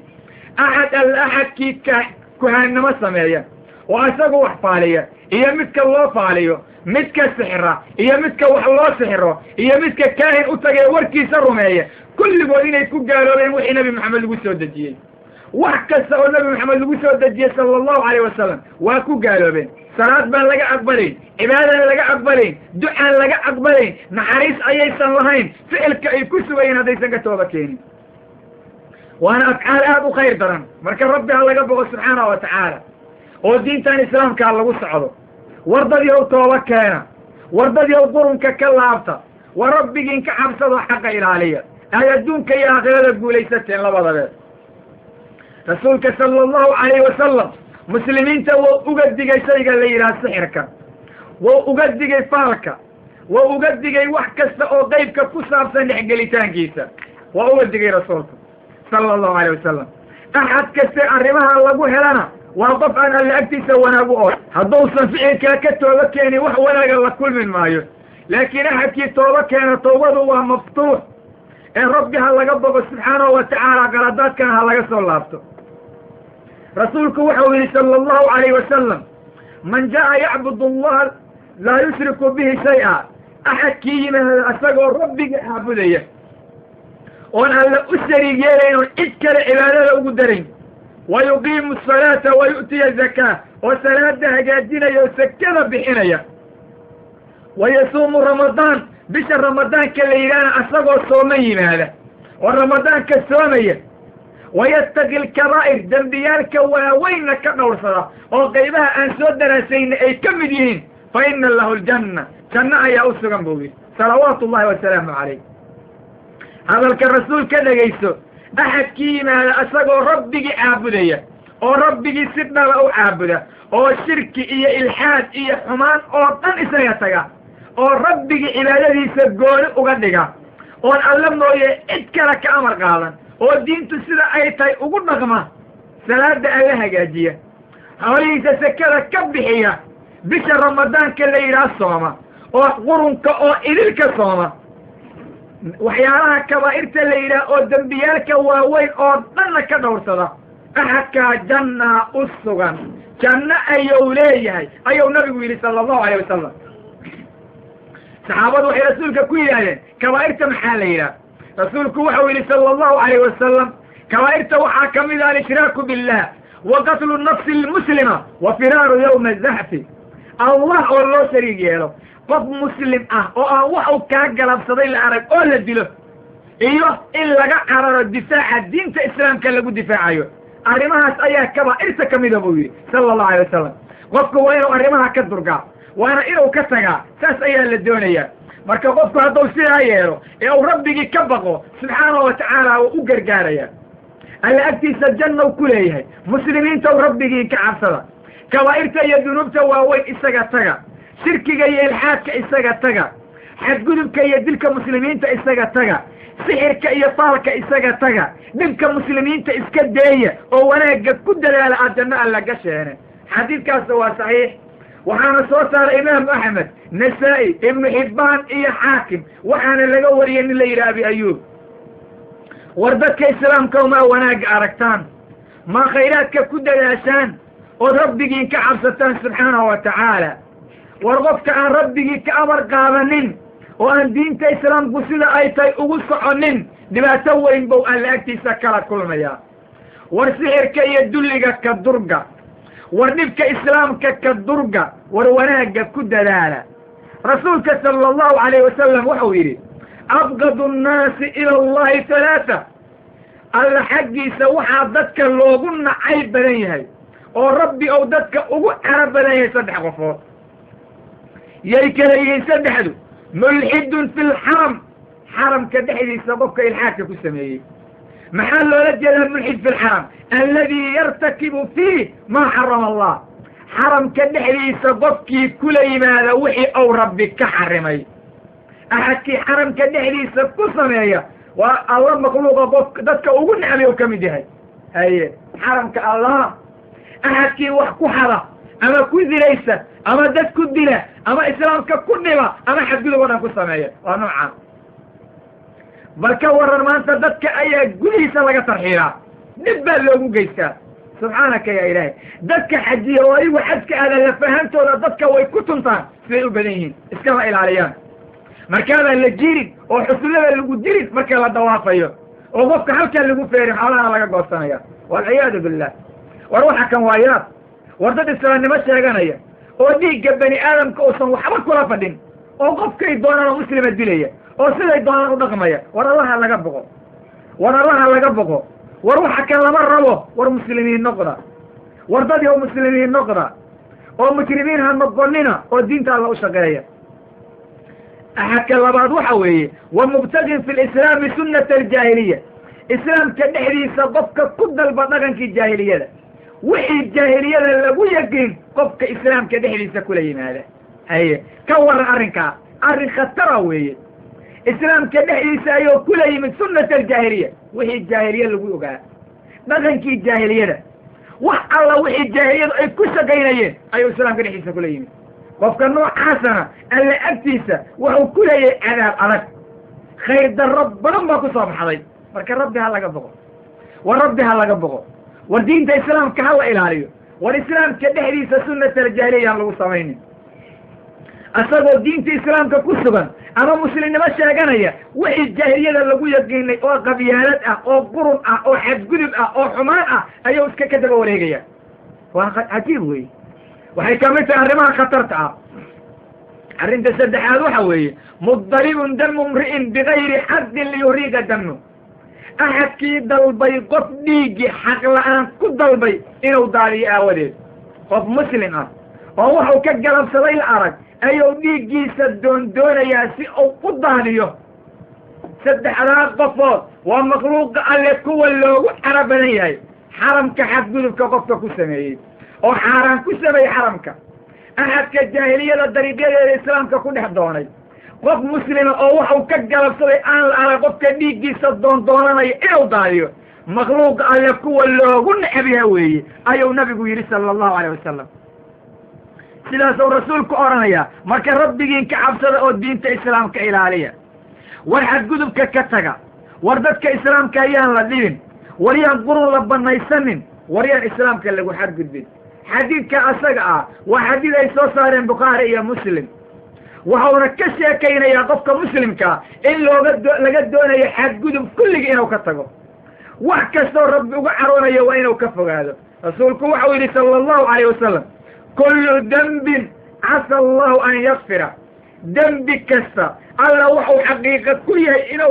axadkii kuhaannimo sameeya oo isagu wax faaliya iyo midka loo faaliyo midka sixira iyo midka wax loo sixiro iyo midka kaahin u tagay warkiisa rumeeya kulligood inay ku gaaloobeen wixii nabi maxamed lagu soo dejiyey wax kasta oo nabi maxamed lagu soo dejiyey sala allahu calayh wasalam waa ku gaaloobeen salaad baan laga aqbalayn cibaadaan laga aqbalayn ducaan laga aqbalayn naxariis ayaysan lahayn ficilka ay ku sugayeen haddaysan ka tooba keenin waana afcaal aada u khayr daran marka rabbi ha laga boqo subxaanahu wa tacaala oo diintan islaamkaa lagu socdo wardadii ow tooba keena wardadii ow qurunka ka laabta wa rabbigiin ka cabsadoo xaqa ilaaliya ay adduunka iyo aakhirada guulaysateen labadabeed rasuulka sala allahu calayh wasalam muslimiinta wou uga digay shayga la yidhaha sixirka wou uga digay faalka wou uga digay wax kasta oo qeybka ku saabsan dhexgelitaankiisa waa uga digay rasuulku sala allahu alayh wasalam axad kaste arrimaha lagu helana waa qof aan alle agtiisa wanaag u ool hadduusan ficilkaa ka tooba keenin wax wanaaga la kulmin maayo laakiin axadkii tooba keena tawbadu waa maftuux ee rabbi ha laga bogo subxaanahu wa tacaala qaladaadkana ha laga soo laabto rasuulku wuxuu yidhi sala allahu calayh wasalam man jaa yacbud allaha laa yushriku bihi shay-a axadkii yimaada isagoo rabbiga caabudaya oon alle u shariig yeelayn oon cid kale cibaadada ugu darayn wa yuqiimu asalaata wa yu'tiya zakaa oo salaada hagaajinaya oo sakada bixinaya wa yasuumu ramadaan bisha ramadaanka la yidhaahna asagoo sooma yimaada oo ramadaanka soomaya wayattaqi alkabaa'ir dembiyaalka waaweynna ka dhowrsada oo qaybaha aan soo daraasayna ay ka mid yihiin fa ina lahu aljanna janno ayaa u sugan buu yidhi salawaatu ullahi wasalaamu calayh hadalka rasuul ka dhegayso axadkii yimaada isagoo rabbigii caabudaya oo rabbigii si dhaba u caabuda oo shirki iyo ilxaad iyo xumaan oo dhan isaga taga oo rabbigii cibaadadiisa gooni uga dhiga oon alla mooye cid kale ka amar qaadan oo diintu sida ay tahay ugu dhaqma salaada alla hagaajiya hawlihiisa sakada ka bixiya bisha ramadaanka la yidhaha sooma oo qurunka oo idilka sooma waxyaalaha kabaa'irta la yidhaha oo dembiyaalka waaweyn oo dhanna ka dhowrsada axadkaa jannaa u sugan janno ayuu leeyahay ayuu nabigu yidhi sala allahu alayh wasalam saxaabadu waxay rasuulka ku yidhaahdeen kabaa'irta maxaa la yidhaha rasuulku wuxuu yidhi sala allahu alayh wasalam kabaa'irta waxaa ka mid ah alshraaku billah wa qatlu nafsi almuslima wa firaaru yawma azaxfi allah oo loo shariig yeelo qof muslim ah oo aan wax u kaa galabsaday la arag oo la dilo iyo in laga cararo difaaca diinta islaamka lagu difaacayo arrimahaas ayaa kabaa'irta ka mida buu yidhi sala allahu alay wasalam qofku waa inuu arrimaha ka durgaa waana inuu ka tagaa saas ayaa la doonayaa marka qofku hadduu sidaa yeelo ee uu rabbigii ka baqo subxaanahu wa tacaala wuu u gargaarayaa alla agtiisa janna u ku leeyahay muslimiinta u rabbigii ka cabsada kabaa'irta iyo dunuubta waaweyn isaga taga shirkiga iyo ilxaadka isaga taga xadgudubka iyo dilka muslimiinta isaga taga sixirka iyo faalka isaga taga dhibka muslimiinta iska deeya oo wanaagga ku dadaala aad janno alla gasheene xadiidkaas waa saxiix waxaana soo saaray imaamu axmed nasaa-i ibnu xibbaan iyo xaakim waxaana laga wariyay nin la yidhaha abi ayuub war dadka islaamka umaa wanaagga aragtaan maa khayraadka ku dadaashaan ood rabbigiin ka cabsataan subxaanahu wa tacaala war qofka aan rabbigii ka amar qaadanin oo aan diinta islaamku sida ay tahay ugu soconin dhibaato weyn bow alla agtiisa kala kulmayaa war sixirka iyo dulliga ka durga war dhibka islaamka ka durga war wanaagga ku dadaala rasuulka sala allahu calayh wasalam wuxuu yidhi abqadu nnaasi ila allahi halaata alla xaggiisa waxaa dadka loogu nacayb badan yahay oo rabbi ou dadka ugu caro badan yahay saddex qofood yay kala yihiin saddexdu mulxidun fi lxaram xaramka dhexdiisa qofka ilxaadka ku sameeyey maxaa loola jeedaa mulxid fi lxaram alladii yartakibu fiih maa xarama allah حرم كدحديس قفكي كل يماذا وحي أو ربي كحرمي أحكي حرم كدحديس كسمية والله مخلوق قفك دتك أقول نعمي وكمدي هاي حرم كالله أحكي وحكو حرا أما كذي ليس أما دت كدلا أما إسلام ككنما أما حد قلوا وانا كسمية ونوعا بل كورر ما أنت دتك أي قليسة لك ترحيرا نبال لو قيسا سبحانك يا إلهي دتك حجي وأي وحدك أنا اللي فهمته ولا دتك ويكتنطا في البنيين اسكما إلى عليان مركانا اللي جيرد وحسولة اللي قدرد مركانا الدوافية وقفك حلقا اللي قفيري حوالها لك قوصانيا والعياذ بالله وروحك كموايات وردد السلام نمشي لغانيا وديك بني آدم كوصا وحبك ولا فدين وقفك يدونا مسلم الدلية وصيدا يدونا ودقميا ورالله لك بقو ورالله لك بقو وروحك لما ربو والمسلمين نقرة وردد هو مسلمين نقرة ومجرمين هالمقلنا والدين تعالى وشغاية أحكى لبعض وحوي ومبتغ في الإسلام سنة الجاهلية إسلام كدحديث قفك قد البطاقن في الجاهلية وحي الجاهلية اللي يقين قفك إسلام كدحديث كلين هذا هي كور أرنكا أرن خطروي إسلام كدحديث أيو كلين من سنة الجاهلية وحي الجاهلية اللي يقول بطاقن في الجاهلية وح الله وحي الجاهلية كسا قينين أيو إسلام كدحديث كلين قفك النوع حسنة اللي أبتيسة وحو كلين عذاب ألك خير در رب لما كصاب حضي marka rabbi ha laga boqo warabbi ha laga boqo war diinta islaamka ha la ilaaliyo war islaamka dhexdiisa sunnada jaahiliya lagu sameeyay asagoo diinta islaamka ku sugan ama muslimnimo sheeganaya wixii jaahiliyada lagu yaqiinay oo qabyaalad ah oo qurun ah oo xadgudub ah oo xumaan ah ayuu iska ka daba wareegaya waa cajiib weey waxay ka mid tahay arrimaha khatarta ah arrinta saddexaad waxa weeye muddaribun damu imri'in bighayri haddin liyuriga damu أحكي دلبي قف ديجي حق لأن كل دلبي إنه داري أودي قف مسلم وهو كجلب سلي الأرض أيو ديجي سدون دون ياسي أو قدانيو سد حرام قفوت ومخلوق اللي كو اللو عربني حرم كحدود كقفت كسمي أو حرام كسمي حرمك أحد كالجاهلية للدريبية الإسلام ككل حدوني قف مسلم أو وحو كجلب سلي أنا قف كديجي سدون دوني إنه داريو مخلوق اللي كو اللو نحبيها وي أيو نبي صلى الله عليه وسلم sidaas oo rasuulku oranaya marka rabbigiin ka cabsada oo diinta islaamka ilaaliya war xadgudubka ka taga war dadka islaamka ayaan la dhibin war yaan qurun la banaysanin war yaan islaamka lagu xadgudbin xadiidka asaga ah waa xadiid ay soo saareen Bukhari iyo Muslim waxaana ka sheekaynaya qofka muslimka in laga doonayo xadgudub kulliga inuu ka tago wax kastoo rabbi uga caroonayo waa inuu ka fogaado rasuulku wuxuu yiri sallallahu alayhi wasallam كل ذنب عسى الله أن يغفر ذنب كسر الله وحو حقيقة كلها إنه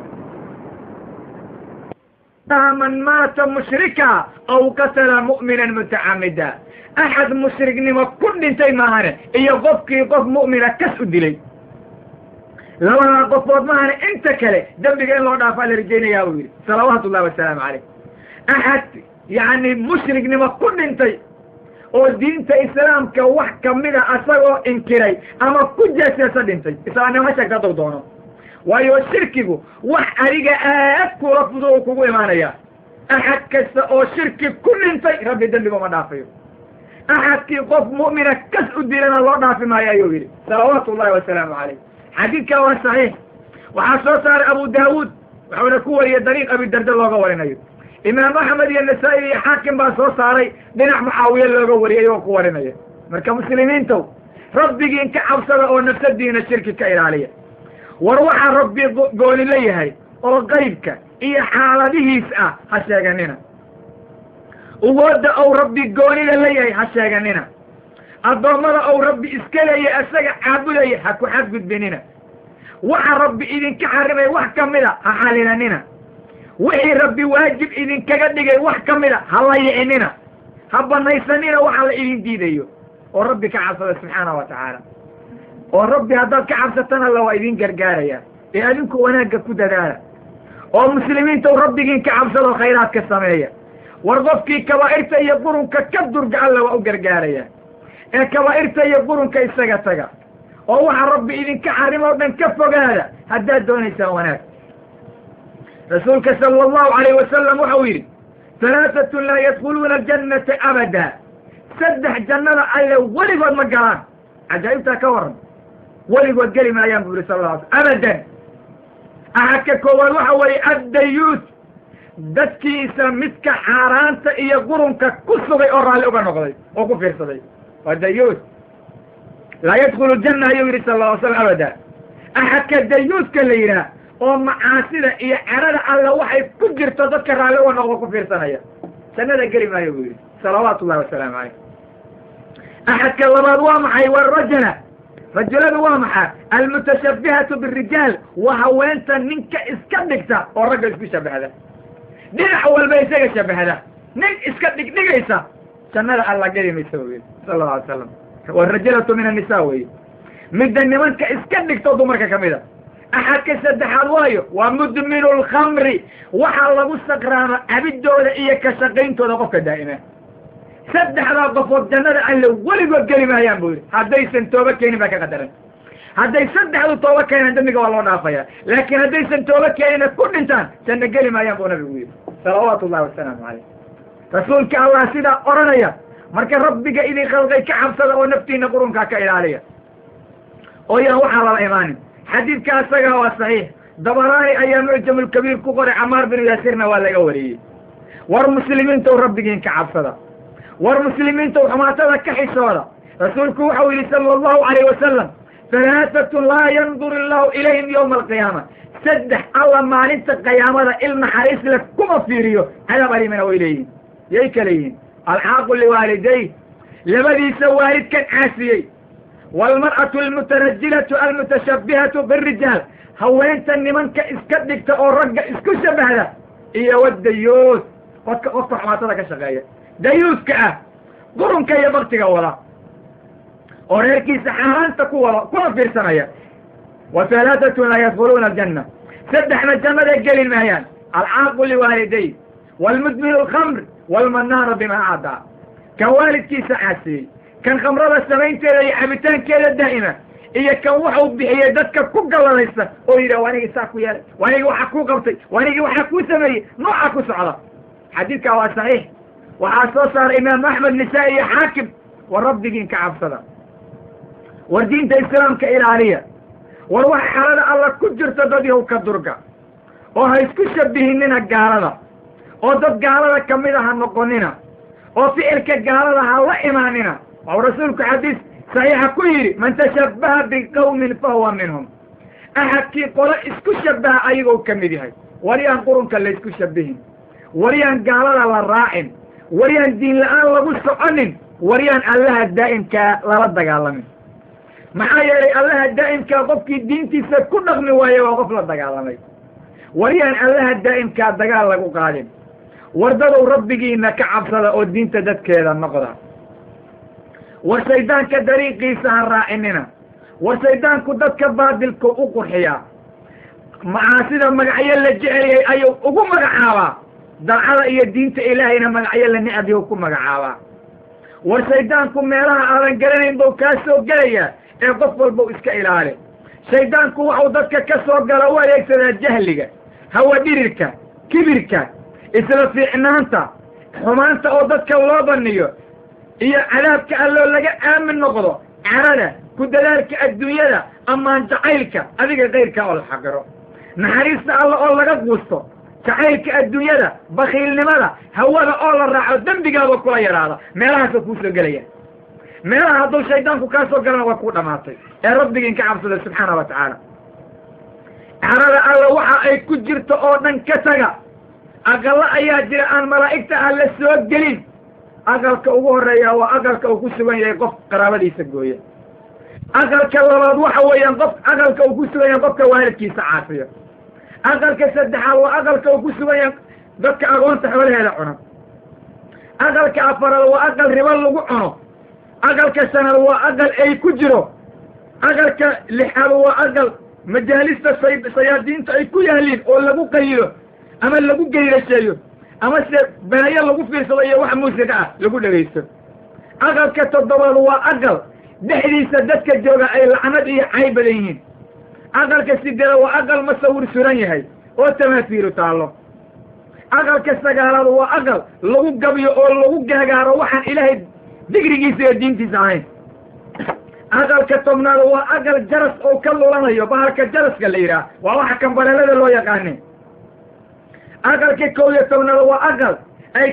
من مات مشركا أو قتل مؤمنا متعمدا أحد مشرك نما كل انتي ماهنا إيا قفك قف مؤمنا كسر دلي لو أنا قفوت ماهنا انت كلي ذنبك إن الله دافع لرجينا يا ويري صلوات الله والسلام عليه أحد يعني مشرك نما كل انتي oo diinta islaamka wax kamida asagoo inkiray ama ku jeesaysa dhintay islaamnimo sheegta doono waayo shirkigu wax ariga aad kula fudo kugu imaanaya ahad kasta oo shirki ku dhintay rabbi dambiga ma dhaafayo ahadkii qof mu'mina kas u dilana loo dhaafi maayo ayuu yiri salawaatullaahi wasalaamu calayh xadiidka waa saxiix waxaa soo saaray abu daawuud wuxuuna ku wariyay dariiq abi darda looga warinayo إمام أحمد النسائي حاكم بصوص صاري بنح معاوية اللي قوري أيوة قوارنا مركا مسلمين تو ربي إنك عبصر أو نفس الدين الشرك كإلى عليه وروح ربي قولي لي هاي وغيبك إيا حالة دي يسأل هشاقننا وود أو ربي قولي لي هاي هشاقننا الضمر أو ربي إسكالي أساق عابو لي هكو حدقد بيننا وحا ربي إذن كحرمي وحكم ملا هحالنا وحي ربي واجب إذن كقدقي وحكم ملا هلا يعنينا هبا نيسانينا وحالا إذن ديديو وربي كعبسة سبحانه وتعالى وربي هذا كعبستنا لو إذن قرقاريا إذنكو وناقا كددالا ومسلمين تو ربي كعبسة خيرات كالسمية ورغفكي كبائرتا يقولون ككدر قال له قرقاريا كبائرتا يقولون كيساقا تقا ووحا ربي إذن كحرم ودن كفق هذا هداد دوني سوانات رسولك صلى الله عليه وسلم وحويري 3 لا يدخلون الجنة أبدا سدح جنة ألا ولقد مقران عجائبتها كورن ولقد قال ما ينبغي صلى الله عليه وسلم أبدا أحكك وحوي الديوث dadkii isa midka xaaraanta iyo qurunka ku sugay oo raalli uga noqday oo ku fiirsaday waa dayuus laa yadkhulu aljanna ayuu yidhi sala alla alay slam abada axadka dayuuska la yidhaah oo macaasida iyo carada alla waxay ku jirto dadka raalli uga noqdo ku fiirsanaya jannada geli maayo buu yidhi salawaatu ullahi wasalaamu caleyh axadka labaad waa maxay warajula rajuladu waa maxaa almutashabbihatu birijaal waa haweenta ninka iska dhigta oo ragga isku shabahda dhinac walba isaga shabahda nin iska dhigdhigaysa jannada alla geli maysa wey sala allahu alay salam warajulatu min annisaa weye midda nimanka iska dhigto dumarka ka mida axadka saddexaad waayo waa mudminu lkhamri waxaa lagu sakraama cabidooda iyo ka shaqayntooda qofka daa'ima saddexdaa qofood jannada alla weligood geli maayaan buu yidhi haddaysan tooba keenin baa ka qadaran hadday saddexdu tooba keenaan dambiga waa loo dhaafaya laakiin haddaysan tooba keenina ku dhintaan janno geli maayaan buu nabigu yidhi salawaatu ullahi wasalaamu caleyh rasuulka allah sidaa odhanaya marka rabbiga idin khalqay ka cabsada oo naftiina qurunkaa ka ilaaliya oo yaan waxaa lala imaanin xadiidka asagaa waa saxiix dabaraani ayaa mucjamulkabiir ku qoray camaar binu yaasirna waa laga wariyey war muslimiintow rabbigiin ka cabsada war muslimiintow xumaatada ka xishooda rasuulku waxau yidhi sala allahu calayh wasalam 3 laa yandur illahu ilayhim yowma alqiyaama saddex alla maalinta qiyaamada il naxariis le kuma fiiriyo cadaab alimina way leeyihin yay kala yihiin alcaaqu liwaaliday labadiisa waalidkan caasiyey waalmar'atu almutanajilatu almutashabbihatu birijaal haweenta nimanka iska dhigta oo ragga isku shabahda iyo wadayuus qofka xumaatada ka shaqeeya dayuuska ah qurunka iyo baktiga wada oo reerkiisa xaaraanta ku wada kuna fiirsanaya wa 3 laa yadkhuluuna aljanna saddexna jannada geli maayaan alcaaqu liwaaliday waalmudminu alkhamr waalmanaanu bimaa acdaa kan waalidkiisa caasiyey kan khamrada samaynteeda iyo cabitaankeeda daa'ima iyo kan waxau bixiyey dadka ku galladaysa oo yidhah wanigii saa ku yeelay wanigii waxaa kuu qabtay wanigii waxaa kuu sameeyey noocaa ku socda xadiidkaa waa saxiix waxaa soo saaray imaam axmed nisaa-i iyo xaakim war rabbigiin ka cabsada war diinta islaamka ilaaliya war wax xalada alla ku jirto dad yahow ka durga oo ha isku shabihinina gaalada oo dad gaalada kamida ha noqonina oo ficilka gaalada ha la imaanina waxuu rasuulku xadiis saxiixa ku yidhi man tashabbaha biqawmin fahuwa minhum axadkii qolo isku shabaha ayagoo ka mid yahay waryaan qurunka la isku shabihin waryaan gaalada la raacin waryaan diin la-aan lagu soconin waryaan allaha daa'imkaa lala dagaalamin maxaa yeelay allaha daa'imkaa qofkii diintiisa ku dhaqmi waaye waa qof la dagaalamay waryaan allaha daa'imkaa dagaal lagu qaadin wardadow rabbigiina ka cabsada oo diinta dadkeeda noqda war shaydaanka dariiqiisa ha raacinina war shaydaanku dadka baadilka u qurxiyaa macaasida magacyo la jecelyahay ayuu ugu magacaabaa dalcada iyo diinta ilaahayna magacyo la necabyahu ku magacaabaa war shaydaanku meelaha aadan garanayn buu kaa soo gelayaa ee qof walbau iska ilaali shaydaanku waxau dadka ka soo gala u adeegsadaa jahliga hawa dhirirka kibirka isla fiicnaanta xumaanta oo dadka loo baniyo iyo cadaabka alloo laga aamin noqdo carada ku dadaalka adduunyada amaan jacaylka adiga kayrkaa oo la xaqiro naxariista alla oo laga guusto jacaylka adduunyada bakiilnimada hawada oo la raaco dembigaaba kula yadhaada meelahaasoo kuu soo gelaya meelaha hadduu shaydaanku kaa soo galana waa kuu dhamaatay ee rabbigiin ka cabsada subxaana wa tacaala carada alla waxa ay ku jirto oo dhan ka taga aqallo ayaa jira aan malaa'igta ah la soo gelin aqalka ugu horeeya waa aqalka uu ku sugan yahay qof qaraabadiisa gooya aqalka labaad waxa weeyaan aqalka uu ku sugan yahay qofka waalidkiisa caasiyo aqalka saddexaad waa aqalka uu ku sugan yahay dadka agoonta xoolaheeda cuna aqalka afaraad waa aqal ribo lagu cuno aqalka shanaad waa aqal ay ku jiro aqalka lixaad waa aqal majaalista sayaadiinta ay ku yaaliin oo lagu qayilo ama lagu geyrasheeyo ama se banayo lagu fiirsado iyo wax muusiga ah lagu dhegaysto أقل كتضبط وأقل دحدي سددك الجوغة أي لعنات إيه عيب ليهين أقل كسيدنا وأقل مصور سراني هاي وتماثيل تعالى أقل كسجارة وأقل لو قبي أو لو جهارة وحن إلهي ذكر جيسي الدين تزعين أقل كتمنا وأقل جرس أو كله لنا يبهر كجرس كليرا وواحد كم بلاد لو يقاني أقل كقول يتمنا وأقل أي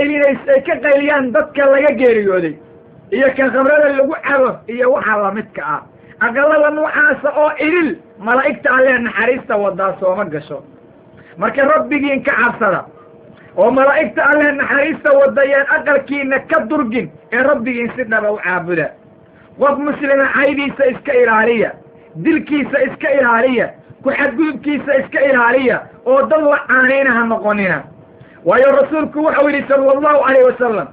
كقيليان ضدك لا يجريودي إيه كان خبرنا اللي وحده إيه وحلا متكا أقل لنا وحاسة أو إلل ملائكة علينا حريصة وداسة وما قشوا marka rabbigiin ka cabsada oo malaa'igta alle naxariista wadayaan aqalkiina ka durgin ee rabbigiin si dhab u caabuda qof muslima caydiisa iska ilaaliya dilkiisa iska ilaaliya ku xadgudubkiisa iska ilaaliya oo dad la caanaynaha noqonina waayo rasuulku wuxuu yidhi sallallahu alayhi wasallam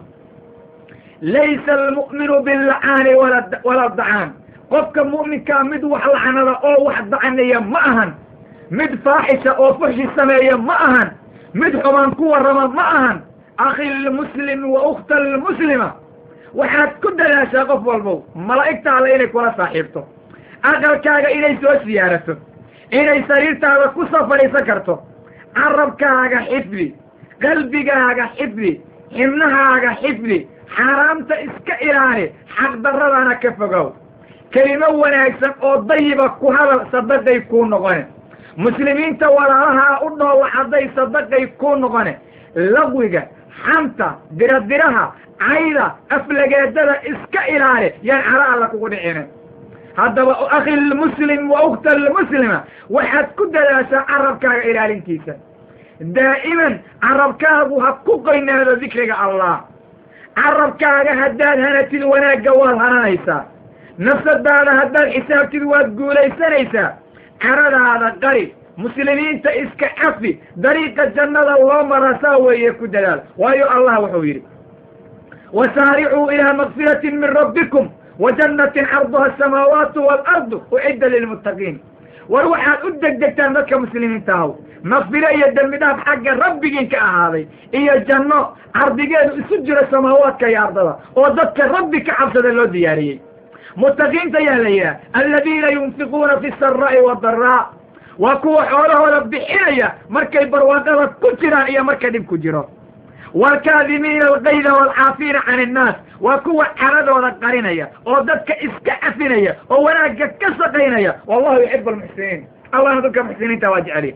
laysa almu'minu bil'aani wala dacaan qofka mu'minka mid wax laxanada oo wax dacanaya ma ahan مد فاحشة أو فحش السماية معهن مد حمان كوة رمى معهن أخي المسلم وأخت المسلمة وحد كد لا شاقف والبو ملائكة على إليك ولا صاحبته أقل كاغا إلي سوى سيارته إلي سريرته على كسا فلي سكرته عرب كاغا حفلي قلبي كاغا حفلي حمنها كاغا حفلي حرامت إسكا إلاني حق دربانا كفقو كلمة وناكسن أو ضيبة كهذا صدق يكون نغني مسلمين توراها أرضها وحضي صدق يكون نغني لغوغا حمتا دردرها عيدا أفلقادة إسكا إلاني يعني عراء لك ودعينا هذا أخي المسلم وأخت المسلمة وحد كد لاسا عربكا إلى الانتيسة دائما عربكا وحقوقنا هذا ذكرك الله عربكا هداد هنتي الوناق والهنا ليسا نفس الدار هداد حساب تدوات قوليسا ليسا عرض هذا قريب مسلمين تإسك عفي طريق الجنة الله مرساوي يكو دلال وأيو الله وحويري وسارعوا إلى مغفرة من ربكم وجنة عرضها السماوات والأرض أعد للمتقين وروحا أدك دكتان ذلك مسلمين تاهو مغفرة إيا الدمداب حق ربكين كأهالي إيا الجنة عرضيين سجر السماوات كي عرضها وذلك ربك عبسد اللو دياري متقين تياليا الذين ينفقون في السراء والضراء وكو حوله ربي حينيا مركي برواقضة كجران إيا مركي ديب كجران والكاذمين الغيظ والعافين عن الناس وكو حرد وذكرينيا وذلك اسكعفينيا ووناك كسقينيا والله يحب المحسنين الله يذكر المحسنين تواجع عليه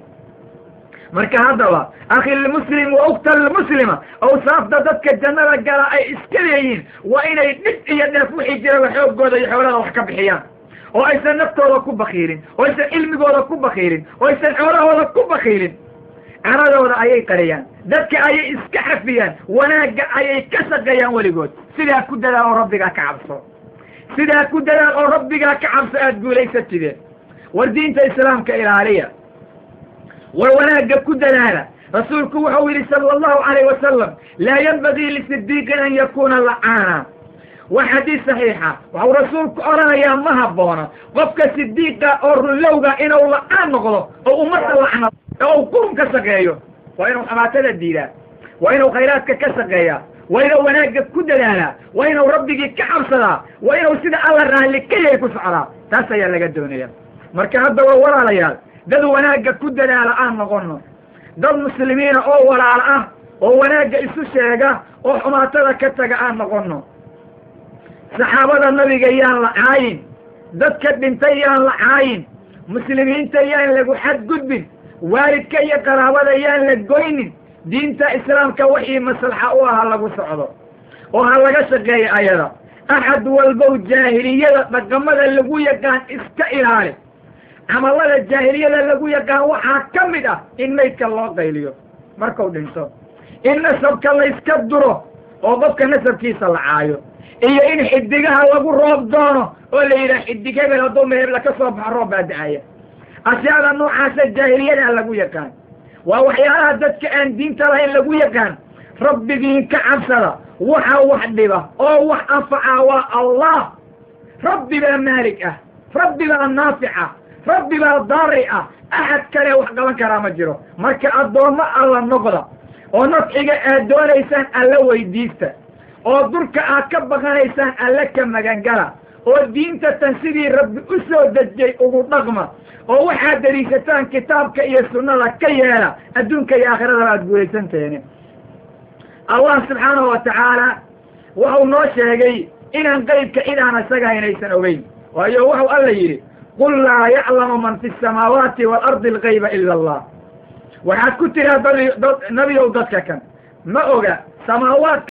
مركا هذا أخي المسلم وأخت المسلمة أو صافدة ذاتك الجنة قال أي إسكاليين وإن يدفع يدفوحي جرى وحيوب قوضة يحولها وحكا بحيان وإيسا نفته ولكو بخيرين وإيسا علمي ولكو بخيرين وإيسا حوله ولكو بخيرين أراد ولا أي قريان ذاتك أي إسكحفيان وناك أي كسقيان ولقود سيدا كدلا وربك كعبصو سيدا كدلا وربك كعبصو أتقول ليس تدين والدين الإسلام كإلالية والوناق كدنا رسولك وحويل صلى الله عليه وسلم لا ينبغي للصديق أن يكون لعانا وحديث صحيحة وهو رسولك أرانا يا مهبونا قفك صديقة أو اللوغة إنه لعان نغلو أو أمت لعنة أو كرم كسقايو وإنه حماتة الديلة وإنه خيراتك كسقايا وإنه وناق كدنا وإنه ربك كعبصلا وإنه سيدة الله الرهن كي يكسعلا تاسا يلا قدوني مركا هذا وورا ليال dad wanaagga ku dadaala aan noqono dad muslimiin oo walaal ah oo wanaagga isu sheega oo xumaatada ka taga aan noqono saxaabada nabiga yaan la caayin dadka dhintay yaan la caayin muslimiinta yaan lagu xadgudbin waalidka iyo qaraabada yaan la goynin diinta islaamka wixii maslaxa u ah lagu socdo oo ha laga shaqeeyo ayada axad walbow jaahiliyada dhaqamada lagu yaqaan iska ilaali عمل الجاهلية للقو يقان وحا كمدا إن ميتك الله قيليو مركو دنسو إن نسبك الله يسكدره وضبك نسب كيس العايو إيا إن حدقها لقو الروب دونه ولا إذا حدقها بلا دوم يبلك صبح الروب بعد آية أشياء النوع عاس الجاهلية للقو يقان ووحياها ذاتك أن دين تلهين لقو يقان ربي دين كعبسلا وحا وحدبه أو وحا فعاوى الله ربي بلا مالكة ربي بلا نافعة ربي بقى ضارئة أحد كله وحقا كرامة جيرو مركا الضوما الله النقضة ونطعق الدولة يسان الله ويديسته oo durka aad ka baqanaysaan alle ka magangala oo diinta tan sidii rabbi u soo dejiyey ugu dhaqma oo waxaad dariishataan kitaabka iyo sunnada ka yeela adduunka iyo aakhirada aad guulaysanteeni allah subxaanahu wa tacaala wuxuu noo sheegay inaan qaybka idaan isaga inaysan ogeyn waayo wuxuu alla yidhi qul laa yaclamu man fi الsamaawaati waalardi algayba ila allah waxaad ku tiraa nabiyow dadka kan ma oga samaawaadka